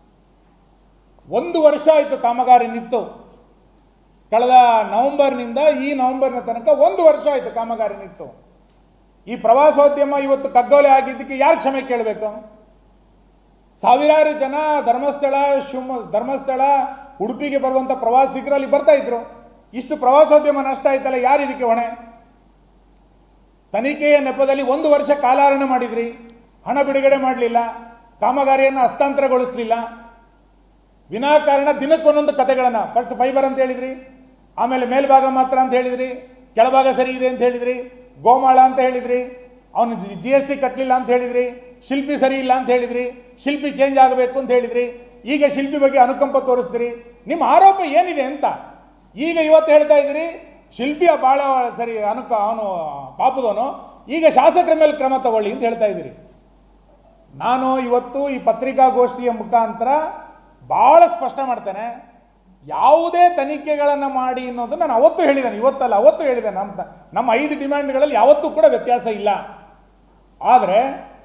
ಒಂದು ವರ್ಷ ಆಯಿತು ಕಾಮಗಾರಿ ನಿಂತು. ಕಳೆದ ನವೆಂಬರ್ನಿಂದ ಈ ನವೆಂಬರ್ನ ತನಕ ಒಂದು ವರ್ಷ ಆಯಿತು ಕಾಮಗಾರಿ ನಿಂತು. ಈ ಪ್ರವಾಸೋದ್ಯಮ ಇವತ್ತು ಕಗ್ಗೊಲೆ ಆಗಿದ್ದಕ್ಕೆ ಯಾರು ಕ್ಷಮೆ ಕೇಳಬೇಕು? ಸಾವಿರಾರು ಜನ ಧರ್ಮಸ್ಥಳ ಶಿವಮ ಧರ್ಮಸ್ಥಳ ಉಡುಪಿಗೆ ಬರುವಂಥ ಪ್ರವಾಸಿಗರು ಅಲ್ಲಿ ಬರ್ತಾ ಇದ್ರು. ಇಷ್ಟು ಪ್ರವಾಸೋದ್ಯಮ ನಷ್ಟ ಆಯ್ತಲ್ಲ, ಯಾರು ಇದಕ್ಕೆ ಹೊಣೆ? ತನಿಖೆಯ ನೆಪದಲ್ಲಿ ಒಂದು ವರ್ಷ ಕಾಲಹರಣ ಮಾಡಿದ್ರಿ, ಹಣ ಬಿಡುಗಡೆ ಮಾಡಲಿಲ್ಲ, ಕಾಮಗಾರಿಯನ್ನು ಹಸ್ತಾಂತರಗೊಳಿಸಲಿಲ್ಲ, ವಿನಾಕಾರಣ ದಿನಕ್ಕೊಂದೊಂದು ಕಥೆಗಳನ್ನು, ಫಸ್ಟ್ ಫೈಬರ್ ಅಂತ ಹೇಳಿದ್ರಿ, ಆಮೇಲೆ ಮೇಲ್ಭಾಗ ಮಾತ್ರ ಅಂತ ಹೇಳಿದ್ರಿ, ಕೆಳಭಾಗ ಸರಿ ಇದೆ ಅಂತ ಹೇಳಿದ್ರಿ, ಗೋಮಾಳ ಅಂತ ಹೇಳಿದ್ರಿ, ಅವನು ಜಿ ಎಸ್ ಟಿ ಕಟ್ಟಲಿಲ್ಲ ಅಂತ ಹೇಳಿದ್ರಿ, ಶಿಲ್ಪಿ ಸರಿ ಇಲ್ಲ ಅಂತ ಹೇಳಿದ್ರಿ, ಶಿಲ್ಪಿ ಚೇಂಜ್ ಆಗಬೇಕು ಅಂತ ಹೇಳಿದ್ರಿ, ಈಗ ಶಿಲ್ಪಿ ಬಗ್ಗೆ ಅನುಕಂಪ ತೋರಿಸ್ತೀರಿ. ನಿಮ್ಮ ಆರೋಪ ಏನಿದೆ ಅಂತ ಈಗ ಇವತ್ತು ಹೇಳ್ತಾ ಇದ್ದೀರಿ. ಶಿಲ್ಪಿಯ ಭಾಳ ಸರಿ ಅನುಕ ಅವನು ಪಾಪದವನು, ಈಗ ಶಾಸಕರ ಮೇಲೆ ಕ್ರಮ ತಗೊಳ್ಳಿ ಅಂತ ಹೇಳ್ತಾ ಇದ್ದೀರಿ. ನಾನು ಇವತ್ತು ಈ ಪತ್ರಿಕಾಗೋಷ್ಠಿಯ ಮುಖಾಂತರ ಭಾಳ ಸ್ಪಷ್ಟ ಮಾಡ್ತೇನೆ, ಯಾವುದೇ ತನಿಖೆಗಳನ್ನು ಮಾಡಿ ಅನ್ನೋದು ನಾನು ಅವತ್ತು ಹೇಳಿದ್ದೇನೆ, ಇವತ್ತಲ್ಲ ಅವತ್ತು ಹೇಳಿದೆ. ನಮ್ಮ ನಮ್ಮ ಐದು ಡಿಮ್ಯಾಂಡ್ಗಳಲ್ಲಿ ಯಾವತ್ತೂ ಕೂಡ ವ್ಯತ್ಯಾಸ ಇಲ್ಲ. ಆದರೆ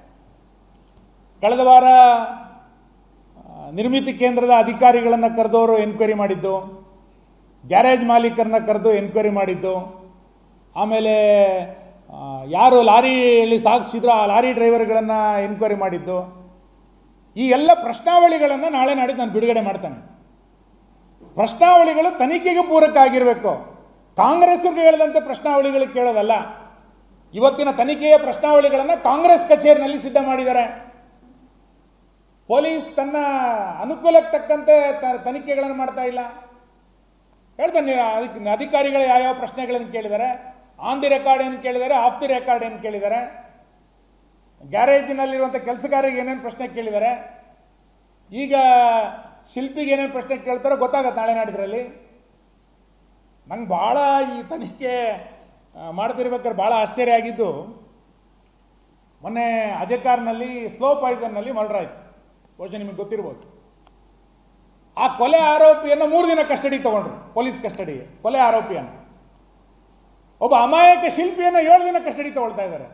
ಕಳೆದ ವಾರ ನಿರ್ಮಿತಿ ಕೇಂದ್ರದ ಅಧಿಕಾರಿಗಳನ್ನು ಕರೆದವರು ಎನ್ಕ್ವೈರಿ ಮಾಡಿದ್ದು, ಗ್ಯಾರೇಜ್ ಮಾಲೀಕರನ್ನ ಕರೆದು ಎನ್ಕ್ವೈರಿ ಮಾಡಿದ್ದು, ಆಮೇಲೆ ಯಾರು ಲಾರಿಯಲ್ಲಿ ಸಾಗಿಸಿದ್ರು ಆ ಲಾರಿ ಡ್ರೈವರ್ಗಳನ್ನು ಎನ್ಕ್ವೈರಿ ಮಾಡಿದ್ದು, ಈ ಎಲ್ಲ ಪ್ರಶ್ನಾವಳಿಗಳನ್ನು ನಾಳೆ ನಾಡಿದ್ದು ನಾನು ಬಿಡುಗಡೆ ಮಾಡ್ತೇನೆ. ಪ್ರಶ್ನಾವಳಿಗಳು ತನಿಖೆಗೆ ಪೂರಕ ಆಗಿರಬೇಕು. ಕಾಂಗ್ರೆಸ್ಗೆ ಹೇಳಿದಂತೆ ಪ್ರಶ್ನಾವಳಿಗಳು ಕೇಳೋದಲ್ಲ. ಇವತ್ತಿನ ತನಿಖೆಯ ಪ್ರಶ್ನಾವಳಿಗಳನ್ನು ಕಾಂಗ್ರೆಸ್ ಕಚೇರಿನಲ್ಲಿ ಸಿದ್ಧ ಮಾಡಿದ್ದಾರೆ. ಪೊಲೀಸ್ ತನ್ನ ಅನುಕೂಲಕ್ಕೆ ತಕ್ಕಂತೆ ತನಿಖೆಗಳನ್ನು ಮಾಡ್ತಾ ಇಲ್ಲ. ಹೇಳ್ತಾನೆ ಅದಕ್ಕೆ ಅಧಿಕಾರಿಗಳು ಯಾವ್ಯಾವ ಪ್ರಶ್ನೆಗಳನ್ನು ಕೇಳಿದ್ದಾರೆ, ಆನ್ ದಿ ರೆಕಾರ್ಡ್ ಏನು ಕೇಳಿದ್ದಾರೆ, ಆಫ್ ದಿ ರೆಕಾರ್ಡ್ ಏನು ಕೇಳಿದ್ದಾರೆ, ಗ್ಯಾರೇಜಿನಲ್ಲಿರುವಂಥ ಕೆಲಸಗಾರರಿಗೆ ಏನೇನು ಪ್ರಶ್ನೆ ಕೇಳಿದ್ದಾರೆ, ಈಗ ಶಿಲ್ಪಿಗೆ ಏನೇನು ಪ್ರಶ್ನೆ ಕೇಳ್ತಾರೋ ಗೊತ್ತಾಗತ್ತೆ ನಾಳೆ ನಾಡಿದ್ರಲ್ಲಿ. ನಂಗೆ ಭಾಳ ಈ ತನಿಖೆ ಮಾಡ್ತಿರ್ಬೇಕಾದ್ರೆ ಭಾಳ ಆಶ್ಚರ್ಯ ಆಗಿದ್ದು, ಮೊನ್ನೆ ಅಜಕಾರ್ನಲ್ಲಿ ಸ್ಲೋ ಪಾಯ್ಸನ್ನಲ್ಲಿ ಮರ್ಡರ್ ಆಯಿತು, ಬಹುಶಃ ನಿಮಗೆ ಗೊತ್ತಿರ್ಬೋದು. ಆ ಕೊಲೆ ಆರೋಪಿಯನ್ನು ಮೂರು ದಿನ ಕಸ್ಟಡಿ ತಗೊಂಡ್ರು, ಪೊಲೀಸ್ ಕಸ್ಟಡಿಗೆ ಕೊಲೆ ಆರೋಪಿಯನ್ನು. ಒಬ್ಬ ಅಮಾಯಕ ಶಿಲ್ಪಿಯನ್ನು ಏಳು ದಿನ ಕಸ್ಟಡಿ ತಗೊಳ್ತಾ ಇದ್ದಾರೆ.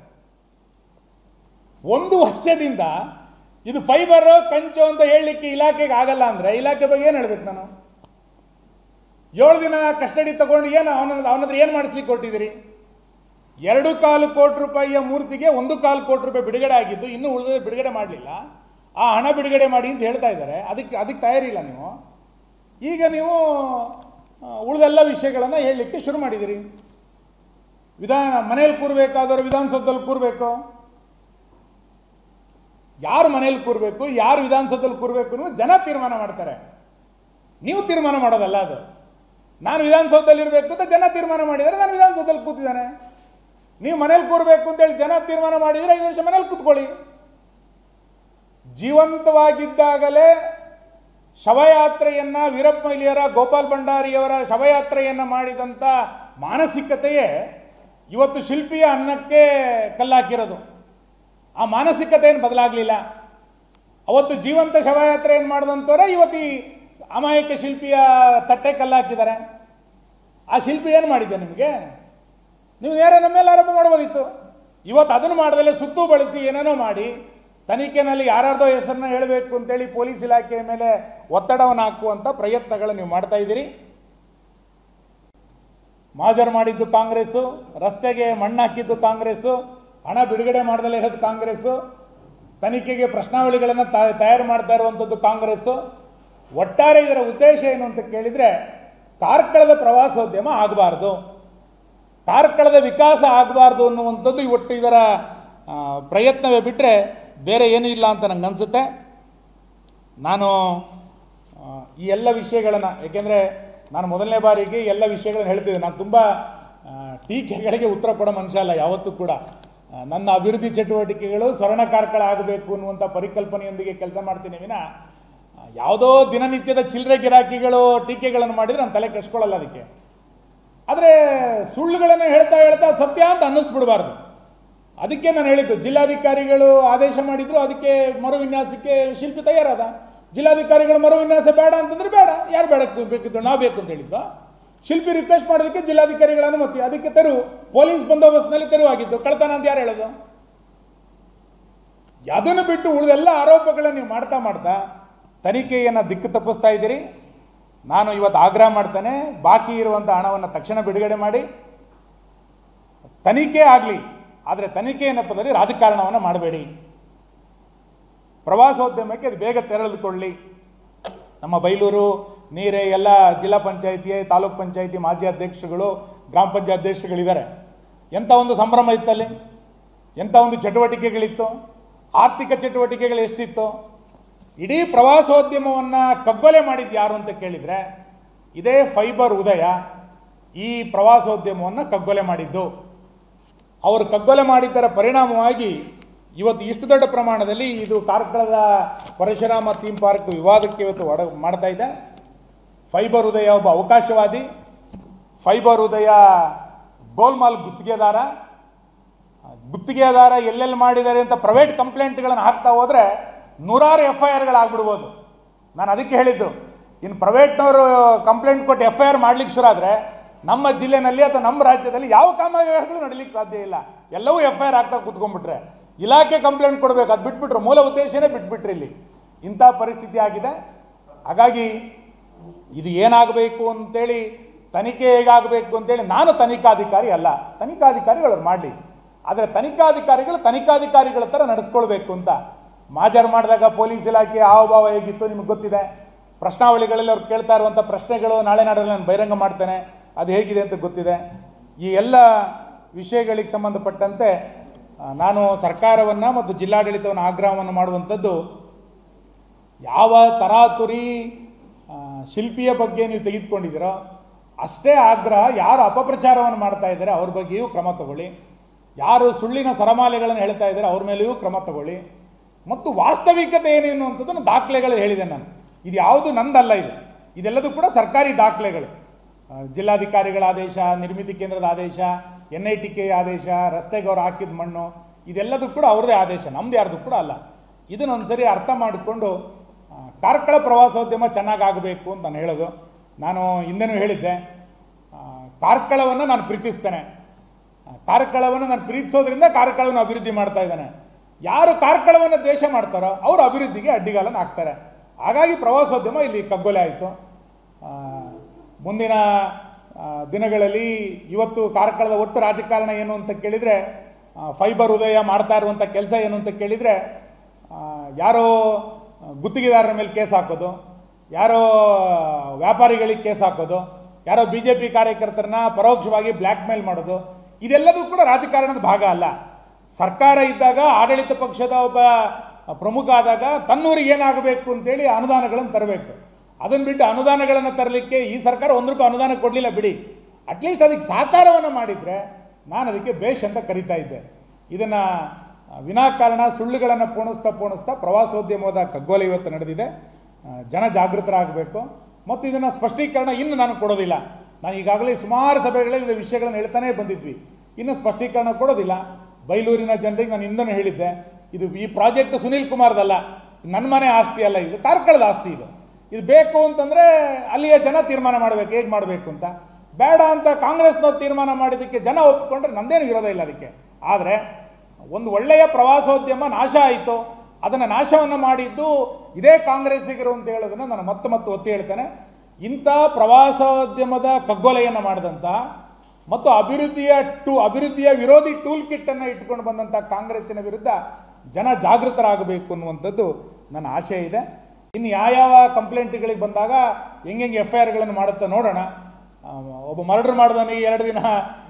ಒಂದು ವರ್ಷದಿಂದ ಇದು ಫೈಬರ್ ಕಂಚು ಅಂತ ಹೇಳಲಿಕ್ಕೆ ಇಲಾಖೆಗೆ ಆಗಲ್ಲ ಅಂದರೆ ಇಲಾಖೆ ಬಗ್ಗೆ ಏನು ಹೇಳ್ಬೇಕು ನಾನು? ಏಳು ದಿನ ಕಸ್ಟಡಿ ತಗೊಂಡು ಏನು ಅವನ ಅವನತ್ರ ಏನು ಮಾಡಿಸ್ಲಿಕ್ಕೆ ಕೊಟ್ಟಿದ್ದೀರಿ? ಎರಡು ಕಾಲು ಕೋಟಿ ರೂಪಾಯಿಯ ಮೂರ್ತಿಗೆ ಒಂದು ಕಾಲು ಕೋಟಿ ರೂಪಾಯಿ ಬಿಡುಗಡೆ ಆಗಿದ್ದು, ಇನ್ನೂ ಉಳಿದ ಬಿಡುಗಡೆ ಮಾಡಲಿಲ್ಲ. ಆ ಹಣ ಬಿಡುಗಡೆ ಮಾಡಿ ಅಂತ ಹೇಳ್ತಾ ಇದ್ದಾರೆ. ಅದಕ್ಕೆ ಅದಕ್ಕೆ ತಯಾರಿಲ್ಲ ನೀವು. ಈಗ ನೀವು ಉಳಿದೆಲ್ಲ ವಿಷಯಗಳನ್ನು ಹೇಳಲಿಕ್ಕೆ ಶುರು ಮಾಡಿದ್ದೀರಿ. ವಿಧಾನ ಮನೇಲಿ ಕೂರಬೇಕಾದವರು ವಿಧಾನಸೌಧದಲ್ಲಿ ಕೂರಬೇಕು. ಯಾರು ಮನೇಲಿ ಕೂರಬೇಕು, ಯಾರು ವಿಧಾನಸೌಧದಲ್ಲಿ ಕೂರಬೇಕು ಅನ್ನೋದು ಜನ ತೀರ್ಮಾನ ಮಾಡ್ತಾರೆ, ನೀವು ತೀರ್ಮಾನ ಮಾಡೋದಲ್ಲ ಅದು. ನಾನು ವಿಧಾನಸೌಧದಲ್ಲಿ ಇರಬೇಕು ಅಂತ ಜನ ತೀರ್ಮಾನ ಮಾಡಿದರೆ ನಾನು ವಿಧಾನಸೌಧದಲ್ಲಿ ಕೂತಿದ್ದಾನೆ. ನೀವು ಮನೇಲಿ ಕೂರಬೇಕು ಅಂತೇಳಿ ಜನ ತೀರ್ಮಾನ ಮಾಡಿದರೆ ಐದು ವರ್ಷ ಮನೇಲಿ ಕೂತ್ಕೊಳ್ಳಿ. ಜೀವಂತವಾಗಿದ್ದಾಗಲೇ ಶವಯಾತ್ರೆಯನ್ನ ವೀರಪ್ಪ ಮೊಯ್ಲಿಯವರ, ಗೋಪಾಲ್ ಭಂಡಾರಿಯವರ ಶವಯಾತ್ರೆಯನ್ನು ಮಾಡಿದಂಥ ಮಾನಸಿಕತೆಯೇ ಇವತ್ತು ಶಿಲ್ಪಿಯ ಅನ್ನಕ್ಕೆ ಕಲ್ಲಾಕಿರೋದು. ಆ ಮಾನಸಿಕತೆ ಏನು ಬದಲಾಗಲಿಲ್ಲ. ಅವತ್ತು ಜೀವಂತ ಶವಯಾತ್ರೆಯನ್ನು ಮಾಡಿದಂಥವರೇ ಇವತ್ತು ಈ ಅಮಾಯಕ ಶಿಲ್ಪಿಯ ತಟ್ಟೆ ಕಲ್ಲಾಕಿದ್ದಾರೆ. ಆ ಶಿಲ್ಪಿ ಏನು ಮಾಡಿದ್ದೆ ನಿಮಗೆ? ನೀವು ನೇರ ನಮ್ಮ ಮೇಲೆ ಆರೋಪ ಮಾಡ್ಬೋದಿತ್ತು. ಇವತ್ತು ಅದನ್ನು ಮಾಡದಲ್ಲೇ ಸುತ್ತು ಬಳಸಿ ಏನೇನೋ ಮಾಡಿ ತನಿಖೆನಲ್ಲಿ ಯಾರ್ಯಾರ್ದೋ ಹೆಸರನ್ನ ಹೇಳಬೇಕು ಅಂತೇಳಿ ಪೊಲೀಸ್ ಇಲಾಖೆಯ ಮೇಲೆ ಒತ್ತಡವನ್ನು ಹಾಕುವಂಥ ಪ್ರಯತ್ನಗಳು ನೀವು ಮಾಡ್ತಾ ಇದ್ದೀರಿ. ಮಾಜರ್ ಮಾಡಿದ್ದು ಕಾಂಗ್ರೆಸ್ಸು, ರಸ್ತೆಗೆ ಮಣ್ಣು ಹಾಕಿದ್ದು ಕಾಂಗ್ರೆಸ್ಸು, ಹಣ ಬಿಡುಗಡೆ ಮಾಡದಲ್ಲೇ ಇರೋದು ಕಾಂಗ್ರೆಸ್ಸು, ತನಿಖೆಗೆ ಪ್ರಶ್ನಾವಳಿಗಳನ್ನು ತಯಾರು ಮಾಡ್ತಾ ಇರುವಂಥದ್ದು ಕಾಂಗ್ರೆಸ್ಸು. ಒಟ್ಟಾರೆ ಇದರ ಉದ್ದೇಶ ಏನು ಅಂತ ಕೇಳಿದರೆ, ಕಾರ್ಕಳದ ಪ್ರವಾಸೋದ್ಯಮ ಆಗಬಾರ್ದು, ಕಾರ್ಕಳದ ವಿಕಾಸ ಆಗಬಾರ್ದು ಅನ್ನುವಂಥದ್ದು ಇವತ್ತು ಇದರ ಪ್ರಯತ್ನವೇ ಬಿಟ್ಟರೆ ಬೇರೆ ಏನೂ ಇಲ್ಲ ಅಂತ ನಂಗೆ ಅನಿಸುತ್ತೆ. ನಾನು ಈ ಎಲ್ಲ ವಿಷಯಗಳನ್ನು, ಏಕೆಂದರೆ ನಾನು ಮೊದಲನೇ ಬಾರಿಗೆ ಎಲ್ಲ ವಿಷಯಗಳನ್ನು ಹೇಳ್ತಿದ್ದೆ. ನಾನು ತುಂಬ ಟೀಕೆಗಳಿಗೆ ಉತ್ತರ ಕೊಡೋ ಮನುಷ್ಯ ಅಲ್ಲ ಯಾವತ್ತೂ ಕೂಡ. ನನ್ನ ಅಭಿವೃದ್ಧಿ ಚಟುವಟಿಕೆಗಳು ಸ್ವರ್ಣ ಕಾರ್ಕಳ ಆಗಬೇಕು ಅನ್ನುವಂಥ ಪರಿಕಲ್ಪನೆಯೊಂದಿಗೆ ಕೆಲಸ ಮಾಡ್ತೀನಿ ವಿನ ಯಾವುದೋ ದಿನನಿತ್ಯದ ಚಿಲ್ಲರೆ ಗಿರಾಕಿಗಳು ಟೀಕೆಗಳನ್ನು ಮಾಡಿದರೆ ನಾನು ತಲೆ ಕೆಡಿಸ್ಕೊಳ್ಳಲ್ಲ ಅದಕ್ಕೆ. ಆದರೆ ಸುಳ್ಳುಗಳನ್ನು ಹೇಳ್ತಾ ಹೇಳ್ತಾ ಸತ್ಯ ಅಂತ ಅನ್ನಿಸ್ಬಿಡಬಾರ್ದು. ಅದಕ್ಕೆ ನಾನು ಹೇಳಿದ್ದು, ಜಿಲ್ಲಾಧಿಕಾರಿಗಳು ಆದೇಶ ಮಾಡಿದ್ರು, ಅದಕ್ಕೆ ಮರುವಿನ್ಯಾಸಕ್ಕೆ ಶಿಲ್ಪಿ ತಯಾರಾದ. ಜಿಲ್ಲಾಧಿಕಾರಿಗಳು ಮರುವಿನ್ಯಾಸ ಬೇಡ ಅಂತಂದ್ರೆ ಬೇಡ, ಯಾರು ಬೇಡ ಬೇಕಿದ್ರು, ನಾವು ಬೇಕು ಅಂತ ಹೇಳಿದ್ದು. ಶಿಲ್ಪಿ ರಿಕ್ವೆಸ್ಟ್ ಮಾಡೋದಕ್ಕೆ ಜಿಲ್ಲಾಧಿಕಾರಿಗಳ ಅನುಮತಿ, ಅದಕ್ಕೆ ತೆರವು, ಪೊಲೀಸ್ ಬಂದೋಬಸ್ತ್ನಲ್ಲಿ ತೆರವಾಗಿದ್ದು. ಕಳ್ತನ ಅಂತ ಯಾರು ಹೇಳೋದು? ಅದನ್ನು ಬಿಟ್ಟು ಉಳಿದೆಲ್ಲ ಆರೋಪಗಳನ್ನು ನೀವು ಮಾಡ್ತಾ ಮಾಡ್ತಾ ತನಿಖೆಯನ್ನು ದಿಕ್ಕು ತಪ್ಪಿಸ್ತಾ ಇದ್ದೀರಿ. ನಾನು ಇವತ್ತು ಆಗ್ರಹ ಮಾಡ್ತೇನೆ, ಬಾಕಿ ಇರುವಂಥ ಹಣವನ್ನು ತಕ್ಷಣ ಬಿಡುಗಡೆ ಮಾಡಿ, ತನಿಖೆ ಆಗಲಿ, ಆದರೆ ತನಿಖೆಯ ನೆಪದಲ್ಲಿ ರಾಜಕಾರಣವನ್ನು ಮಾಡಬೇಡಿ. ಪ್ರವಾಸೋದ್ಯಮಕ್ಕೆ ಅದು ಬೇಗ ತೆರೆದುಕೊಳ್ಳಿ. ನಮ್ಮ ಬೈಲೂರು ನೀರೇ ಎಲ್ಲ ಜಿಲ್ಲಾ ಪಂಚಾಯಿತಿ, ತಾಲೂಕ್ ಪಂಚಾಯಿತಿ ಮಾಜಿ ಅಧ್ಯಕ್ಷರುಗಳು, ಗ್ರಾಮ ಪಂಚಾಯತ್ ಅಧ್ಯಕ್ಷರುಗಳಿದ್ದಾರೆ. ಎಂಥ ಒಂದು ಸಂಭ್ರಮ ಇತ್ತಲ್ಲಿ, ಎಂಥ ಒಂದು ಚಟುವಟಿಕೆಗಳಿತ್ತು, ಆರ್ಥಿಕ ಚಟುವಟಿಕೆಗಳು ಎಷ್ಟಿತ್ತು. ಇಡೀ ಪ್ರವಾಸೋದ್ಯಮವನ್ನು ಕಗ್ಗೊಲೆ ಮಾಡಿದ್ದು ಯಾರು ಅಂತ ಕೇಳಿದರೆ ಇದೇ ಫೈಬರ್ ಉದಯ ಈ ಪ್ರವಾಸೋದ್ಯಮವನ್ನು ಕಗ್ಗೊಲೆ ಮಾಡಿದ್ದು. ಅವರು ಕಗ್ಗೊಲೆ ಮಾಡಿದ್ದರ ಪರಿಣಾಮವಾಗಿ ಇವತ್ತು ಇಷ್ಟು ದೊಡ್ಡ ಪ್ರಮಾಣದಲ್ಲಿ ಇದು ಕಾರ್ಕಳದ ಪರಶುರಾಮ ಥೀಮ್ ಪಾರ್ಕ್ ವಿವಾದಕ್ಕೆ ಇವತ್ತು ಒಡ ಮಾಡ್ತಾ ಇದೆ. ಫೈಬರ್ ಉದಯ ಒಬ್ಬ ಅವಕಾಶವಾದಿ, ಫೈಬರ್ ಉದಯ ಗೋಲ್ಮಾಲ್ ಗುತ್ತಿಗೆದಾರ, ಗುತ್ತಿಗೆದಾರ ಎಲ್ಲೆಲ್ಲಿ ಮಾಡಿದ್ದಾರೆ ಅಂತ ಪ್ರೈವೇಟ್ ಕಂಪ್ಲೇಂಟ್ಗಳನ್ನು ಹಾಕ್ತಾ ಹೋದರೆ ನೂರಾರು ಎಫ್ ಐ ಆರ್ಗಳಾಗ್ಬಿಡ್ಬೋದು. ನಾನು ಅದಕ್ಕೆ ಹೇಳಿದ್ದು, ಇನ್ನು ಪ್ರೈವೇಟ್ನವರು ಕಂಪ್ಲೇಂಟ್ ಕೊಟ್ಟು ಎಫ್ ಐ ಆರ್ ಮಾಡ್ಲಿಕ್ಕೆ ಶುರು ಆದರೆ ನಮ್ಮ ಜಿಲ್ಲೆನಲ್ಲಿ ಅಥವಾ ನಮ್ಮ ರಾಜ್ಯದಲ್ಲಿ ಯಾವ ಕಾಮಗಾರಿಗಳು ನಡೀಲಿಕ್ಕೆ ಸಾಧ್ಯ ಇಲ್ಲ. ಎಲ್ಲವೂ ಎಫ್ ಐ ಆರ್ ಆಗ್ತಾ ಕೂತ್ಕೊಂಡ್ಬಿಟ್ರೆ ಇಲಾಖೆ ಕಂಪ್ಲೇಂಟ್ ಕೊಡಬೇಕು, ಅದು ಬಿಟ್ಬಿಟ್ರು, ಮೂಲ ಉದ್ದೇಶನೇ ಬಿಟ್ಬಿಟ್ರಿ. ಇಲ್ಲಿ ಇಂಥ ಪರಿಸ್ಥಿತಿ ಆಗಿದೆ. ಹಾಗಾಗಿ ಇದು ಏನಾಗಬೇಕು ಅಂತೇಳಿ, ತನಿಖೆ ಹೇಗಾಗಬೇಕು ಅಂತೇಳಿ ನಾನು ತನಿಖಾಧಿಕಾರಿ ಅಲ್ಲ, ತನಿಖಾಧಿಕಾರಿಗಳು ಮಾಡಲಿ. ಆದರೆ ತನಿಖಾಧಿಕಾರಿಗಳು ತನಿಖಾಧಿಕಾರಿಗಳ ಥರ ನಡೆಸ್ಕೊಳ್ಬೇಕು ಅಂತ. ಮಾಜರ್ ಮಾಡಿದಾಗ ಪೊಲೀಸ್ ಇಲಾಖೆ ಹಾವಭಾವ ಹೇಗಿತ್ತು ನಿಮಗೆ ಗೊತ್ತಿದೆ. ಪ್ರಶ್ನಾವಳಿಗಳಲ್ಲಿ ಅವ್ರು ಕೇಳ್ತಾ ಇರುವಂಥ ಪ್ರಶ್ನೆಗಳು ನಾಳೆ ನಾಡಲ್ಲಿ ನಾನು ಬಹಿರಂಗ ಮಾಡ್ತೇನೆ, ಅದು ಹೇಗಿದೆ ಅಂತ ಗೊತ್ತಿದೆ. ಈ ಎಲ್ಲ ವಿಷಯಗಳಿಗೆ ಸಂಬಂಧಪಟ್ಟಂತೆ ನಾನು ಸರ್ಕಾರವನ್ನು ಮತ್ತು ಜಿಲ್ಲಾಡಳಿತವನ್ನು ಆಗ್ರಹವನ್ನು ಮಾಡುವಂಥದ್ದು, ಯಾವ ತರಾತುರಿ ಶಿಲ್ಪಿಯ ಬಗ್ಗೆ ನೀವು ತೆಗೆದುಕೊಂಡಿದ್ದೀರೋ ಅಷ್ಟೇ ಆಗ್ರಹ ಯಾರು ಅಪಪ್ರಚಾರವನ್ನು ಮಾಡ್ತಾ ಇದ್ದಾರೆ ಅವ್ರ ಬಗ್ಗೆಯೂ ಕ್ರಮ ತಗೊಳ್ಳಿ, ಯಾರು ಸುಳ್ಳಿನ ಸರಮಾಲೆಗಳನ್ನು ಹೇಳ್ತಾ ಇದ್ದಾರೆ ಅವ್ರ ಮೇಲೆಯೂ ಕ್ರಮ ತಗೊಳ್ಳಿ. ಮತ್ತು ವಾಸ್ತವಿಕತೆ ಏನೇನು ಅಂತದನ್ನು ದಾಖಲೆಗಳು ಹೇಳಿದೆ ನಾನು. ಇದು ಯಾವುದು ನಂದಲ್ಲ, ಇದು ಇದೆಲ್ಲದೂ ಕೂಡ ಸರ್ಕಾರಿ ದಾಖಲೆಗಳು. ಜಿಲ್ಲಾಧಿಕಾರಿಗಳ ಆದೇಶ, ನಿರ್ಮಿತಿ ಕೇಂದ್ರದ ಆದೇಶ, ಎನ್ ಐ ಟಿ ಕೆ ಆದೇಶ, ರಸ್ತೆಗೆ ಅವ್ರು ಹಾಕಿದ ಮಣ್ಣು, ಇದೆಲ್ಲದೂ ಕೂಡ ಅವ್ರದ್ದೇ ಆದೇಶ, ನಮ್ದು ಯಾರ್ದು ಕೂಡ ಅಲ್ಲ. ಇದನ್ನೊಂದ್ಸರಿ ಅರ್ಥ ಮಾಡಿಕೊಂಡು ಕಾರ್ಕಳ ಪ್ರವಾಸೋದ್ಯಮ ಚೆನ್ನಾಗಾಗಬೇಕು ಅಂತ ನಾನು ಹೇಳೋದು. ನಾನು ಹಿಂದೆನೂ ಹೇಳಿದ್ದೆ, ಕಾರ್ಕಳವನ್ನು ನಾನು ಪ್ರೀತಿಸ್ತೇನೆ, ಕಾರ್ಕಳವನ್ನು ನಾನು ಪ್ರೀತಿಸೋದ್ರಿಂದ ಕಾರ್ಕಳವನ್ನು ಅಭಿವೃದ್ಧಿ ಮಾಡ್ತಾ ಇದ್ದಾನೆ. ಯಾರು ಕಾರ್ಕಳವನ್ನು ದ್ವೇಷ ಮಾಡ್ತಾರೋ ಅವರು ಅಭಿವೃದ್ಧಿಗೆ ಅಡ್ಡಿಗಾಲನ್ನು ಹಾಕ್ತಾರೆ. ಹಾಗಾಗಿ ಪ್ರವಾಸೋದ್ಯಮ ಇಲ್ಲಿ ಕಗ್ಗೊಲೆ ಆಯಿತು. ಮುಂದಿನ ದಿನಗಳಲ್ಲಿ ಇವತ್ತು ಕಾರ್ಕಳದ ಒಟ್ಟು ರಾಜಕಾರಣ ಏನು ಅಂತ ಕೇಳಿದರೆ, ಫೈಬರ್ ಉದಯ ಮಾಡ್ತಾ ಇರುವಂಥ ಕೆಲಸ ಏನು ಅಂತ ಕೇಳಿದರೆ, ಯಾರೋ ಗುತ್ತಿಗೆದಾರರ ಮೇಲೆ ಕೇಸ್ ಹಾಕೋದು, ಯಾರೋ ವ್ಯಾಪಾರಿಗಳಿಗೆ ಕೇಸ್ ಹಾಕೋದು, ಯಾರೋ ಬಿ ಜೆ ಪಿ ಕಾರ್ಯಕರ್ತರನ್ನ ಪರೋಕ್ಷವಾಗಿ ಬ್ಲ್ಯಾಕ್ ಮೇಲ್ ಮಾಡೋದು, ಇದೆಲ್ಲದೂ ಕೂಡ ರಾಜಕಾರಣದ ಭಾಗ ಅಲ್ಲ. ಸರ್ಕಾರ ಇದ್ದಾಗ, ಆಡಳಿತ ಪಕ್ಷದ ಒಬ್ಬ ಪ್ರಮುಖ ಆದಾಗ ತನ್ನೂರಿಗೆ ಏನಾಗಬೇಕು ಅಂತೇಳಿ ಅನುದಾನಗಳನ್ನು ತರಬೇಕು. ಅದನ್ನು ಬಿಟ್ಟು ಅನುದಾನಗಳನ್ನು ತರಲಿಕ್ಕೆ ಈ ಸರ್ಕಾರ ಒಂದು ರೂಪಾಯಿ ಅನುದಾನ ಕೊಡಲಿಲ್ಲ ಬಿಡಿ, ಅಟ್ಲೀಸ್ಟ್ ಅದಕ್ಕೆ ಸಾಕಾರವನ್ನು ಮಾಡಿದರೆ ನಾನು ಅದಕ್ಕೆ ಬೇಷ್ ಅಂತ ಕರಿತಾ ಇದ್ದೆ. ಇದನ್ನು ವಿನಾಕಾರಣ ಸುಳ್ಳುಗಳನ್ನು ಪೋಣಿಸ್ತಾ ಪೋಣಿಸ್ತಾ ಪ್ರವಾಸೋದ್ಯಮದ ಕಗ್ಗೊಲೆ ಇವತ್ತು ನಡೆದಿದೆ. ಜನ ಜಾಗೃತರಾಗಬೇಕು. ಮತ್ತು ಇದನ್ನು ಸ್ಪಷ್ಟೀಕರಣ ಇನ್ನು ನಾನು ಕೊಡೋದಿಲ್ಲ. ನಾನು ಈಗಾಗಲೇ ಸುಮಾರು ಸಭೆಗಳಲ್ಲಿ ಇದು ವಿಷಯಗಳನ್ನು ಹೇಳ್ತಾನೇ ಬಂದಿದ್ವಿ, ಇನ್ನು ಸ್ಪಷ್ಟೀಕರಣ ಕೊಡೋದಿಲ್ಲ. ಬೈಲೂರಿನ ಜನರಿಗೆ ನಾನು ಹಿಂದೂ ಹೇಳಿದ್ದೆ, ಇದು ಈ ಪ್ರಾಜೆಕ್ಟ್ ಸುನೀಲ್ ಕುಮಾರ್ದಲ್ಲ, ನನ್ನ ಮನೆ ಆಸ್ತಿ ಅಲ್ಲ, ಇದು ಕಾರ್ಕಳದ ಆಸ್ತಿ. ಇದು ಇದು ಬೇಕು ಅಂತಂದರೆ ಅಲ್ಲಿಯ ಜನ ತೀರ್ಮಾನ ಮಾಡಬೇಕು ಹೇಗೆ ಮಾಡಬೇಕು ಅಂತ. ಬೇಡ ಅಂತ ಕಾಂಗ್ರೆಸ್ನವ್ರು ತೀರ್ಮಾನ ಮಾಡಿದ್ದಕ್ಕೆ ಜನ ಒಪ್ಪಿಕೊಂಡ್ರೆ ನಮ್ಮದೇನು ವಿರೋಧ ಇಲ್ಲ ಅದಕ್ಕೆ. ಆದರೆ ಒಂದು ಒಳ್ಳೆಯ ಪ್ರವಾಸೋದ್ಯಮ ನಾಶ ಆಯಿತು, ಅದನ್ನು ನಾಶವನ್ನು ಮಾಡಿದ್ದು ಇದೇ ಕಾಂಗ್ರೆಸ್ಸಿಗರು ಅಂತ ಹೇಳೋದನ್ನು ನಾನು ಮತ್ತೆ ಮತ್ತೆ ಒತ್ತಿ ಹೇಳ್ತೇನೆ. ಇಂಥ ಪ್ರವಾಸೋದ್ಯಮದ ಕಗ್ಗೊಲೆಯನ್ನು ಮಾಡಿದಂಥ ಮತ್ತು ಅಭಿವೃದ್ಧಿಯ ಟೂ ಅಭಿವೃದ್ಧಿಯ ವಿರೋಧಿ ಟೂಲ್ ಕಿಟ್ಟನ್ನು ಇಟ್ಕೊಂಡು ಬಂದಂಥ ಕಾಂಗ್ರೆಸ್ಸಿನ ವಿರುದ್ಧ ಜನ ಜಾಗೃತರಾಗಬೇಕು ಅನ್ನುವಂಥದ್ದು ನನ್ನ ಆಶಯ ಇದೆ. ಇನ್ನು ಯಾವ್ಯಾವ ಕಂಪ್ಲೇಂಟ್ಗಳಿಗೆ ಬಂದಾಗ ಹೆಂಗೆ ಎಫ್ ಐ ಆರ್ಗಳನ್ನು ಮಾಡುತ್ತಾ ನೋಡೋಣ. ಒಬ್ಬ ಮರ್ಡರ್ ಮಾಡಿದವನಿಗೆ ಎರಡು ದಿನ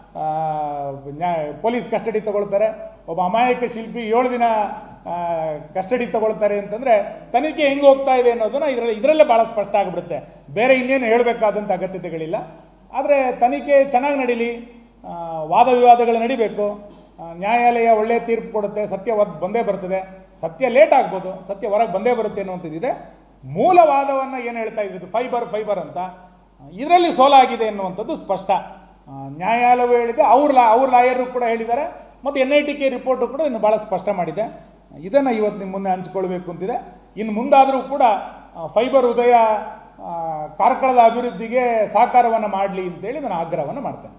ಪೊಲೀಸ್ ಕಸ್ಟಡಿ ತಗೊಳ್ತಾರೆ, ಒಬ್ಬ ಅಮಾಯಕ ಶಿಲ್ಪಿ ಏಳು ದಿನ ಕಸ್ಟಡಿ ತಗೊಳ್ತಾರೆ ಅಂತಂದರೆ ತನಿಖೆ ಹೆಂಗೆ ಹೋಗ್ತಾ ಇದೆ ಅನ್ನೋದನ್ನು ಇದರಲ್ಲಿ ಇದರಲ್ಲೇ ಭಾಳ ಸ್ಪಷ್ಟ ಆಗಿಬಿಡುತ್ತೆ. ಬೇರೆ ಇನ್ನೇನು ಹೇಳಬೇಕಾದಂಥ ಅಗತ್ಯತೆಗಳಿಲ್ಲ. ಆದರೆ ತನಿಖೆ ಚೆನ್ನಾಗಿ ನಡೀಲಿ, ವಾದ ವಿವಾದಗಳು ನಡಿಬೇಕು, ನ್ಯಾಯಾಲಯ ಒಳ್ಳೆಯ ತೀರ್ಪು ಕೊಡುತ್ತೆ, ಸತ್ಯ ಬಂದೇ ಬರ್ತದೆ. ಸತ್ಯ ಲೇಟ್ ಆಗ್ಬೋದು, ಸತ್ಯ ಹೊರಗೆ ಬಂದೇ ಬರುತ್ತೆ ಅನ್ನುವಂಥದ್ದಿದೆ. ಮೂಲ ವಾದವನ್ನು ಏನು ಹೇಳ್ತಾ ಇದ್ದು ಫೈಬರ್ ಫೈಬರ್ ಅಂತ, ಇದರಲ್ಲಿ ಸೋಲಾಗಿದೆ ಎನ್ನುವಂಥದ್ದು ಸ್ಪಷ್ಟ. ನ್ಯಾಯಾಲಯ ಹೇಳಿದೆ, ಅವ್ರ ಲಾ ಅವ್ರ ಲಾಯರು ಕೂಡ ಹೇಳಿದ್ದಾರೆ, ಮತ್ತು N I T K report ಕೂಡ ಇನ್ನು ಭಾಳ ಸ್ಪಷ್ಟ ಮಾಡಿದೆ. ಇದನ್ನು ಇವತ್ತು ನಿಮ್ಮ ಮುಂದೆ ಹಂಚಿಕೊಳ್ಬೇಕು ಅಂತಿದೆ. ಇನ್ನು ಮುಂದಾದರೂ ಕೂಡ ಫೈಬರ್ ಉದಯ ಕಾರ್ಕಳದ ಅಭಿವೃದ್ಧಿಗೆ ಸಹಕಾರವನ್ನು ಮಾಡಲಿ ಅಂತೇಳಿ ನಾನು ಆಗ್ರಹವನ್ನು ಮಾಡ್ತೇನೆ.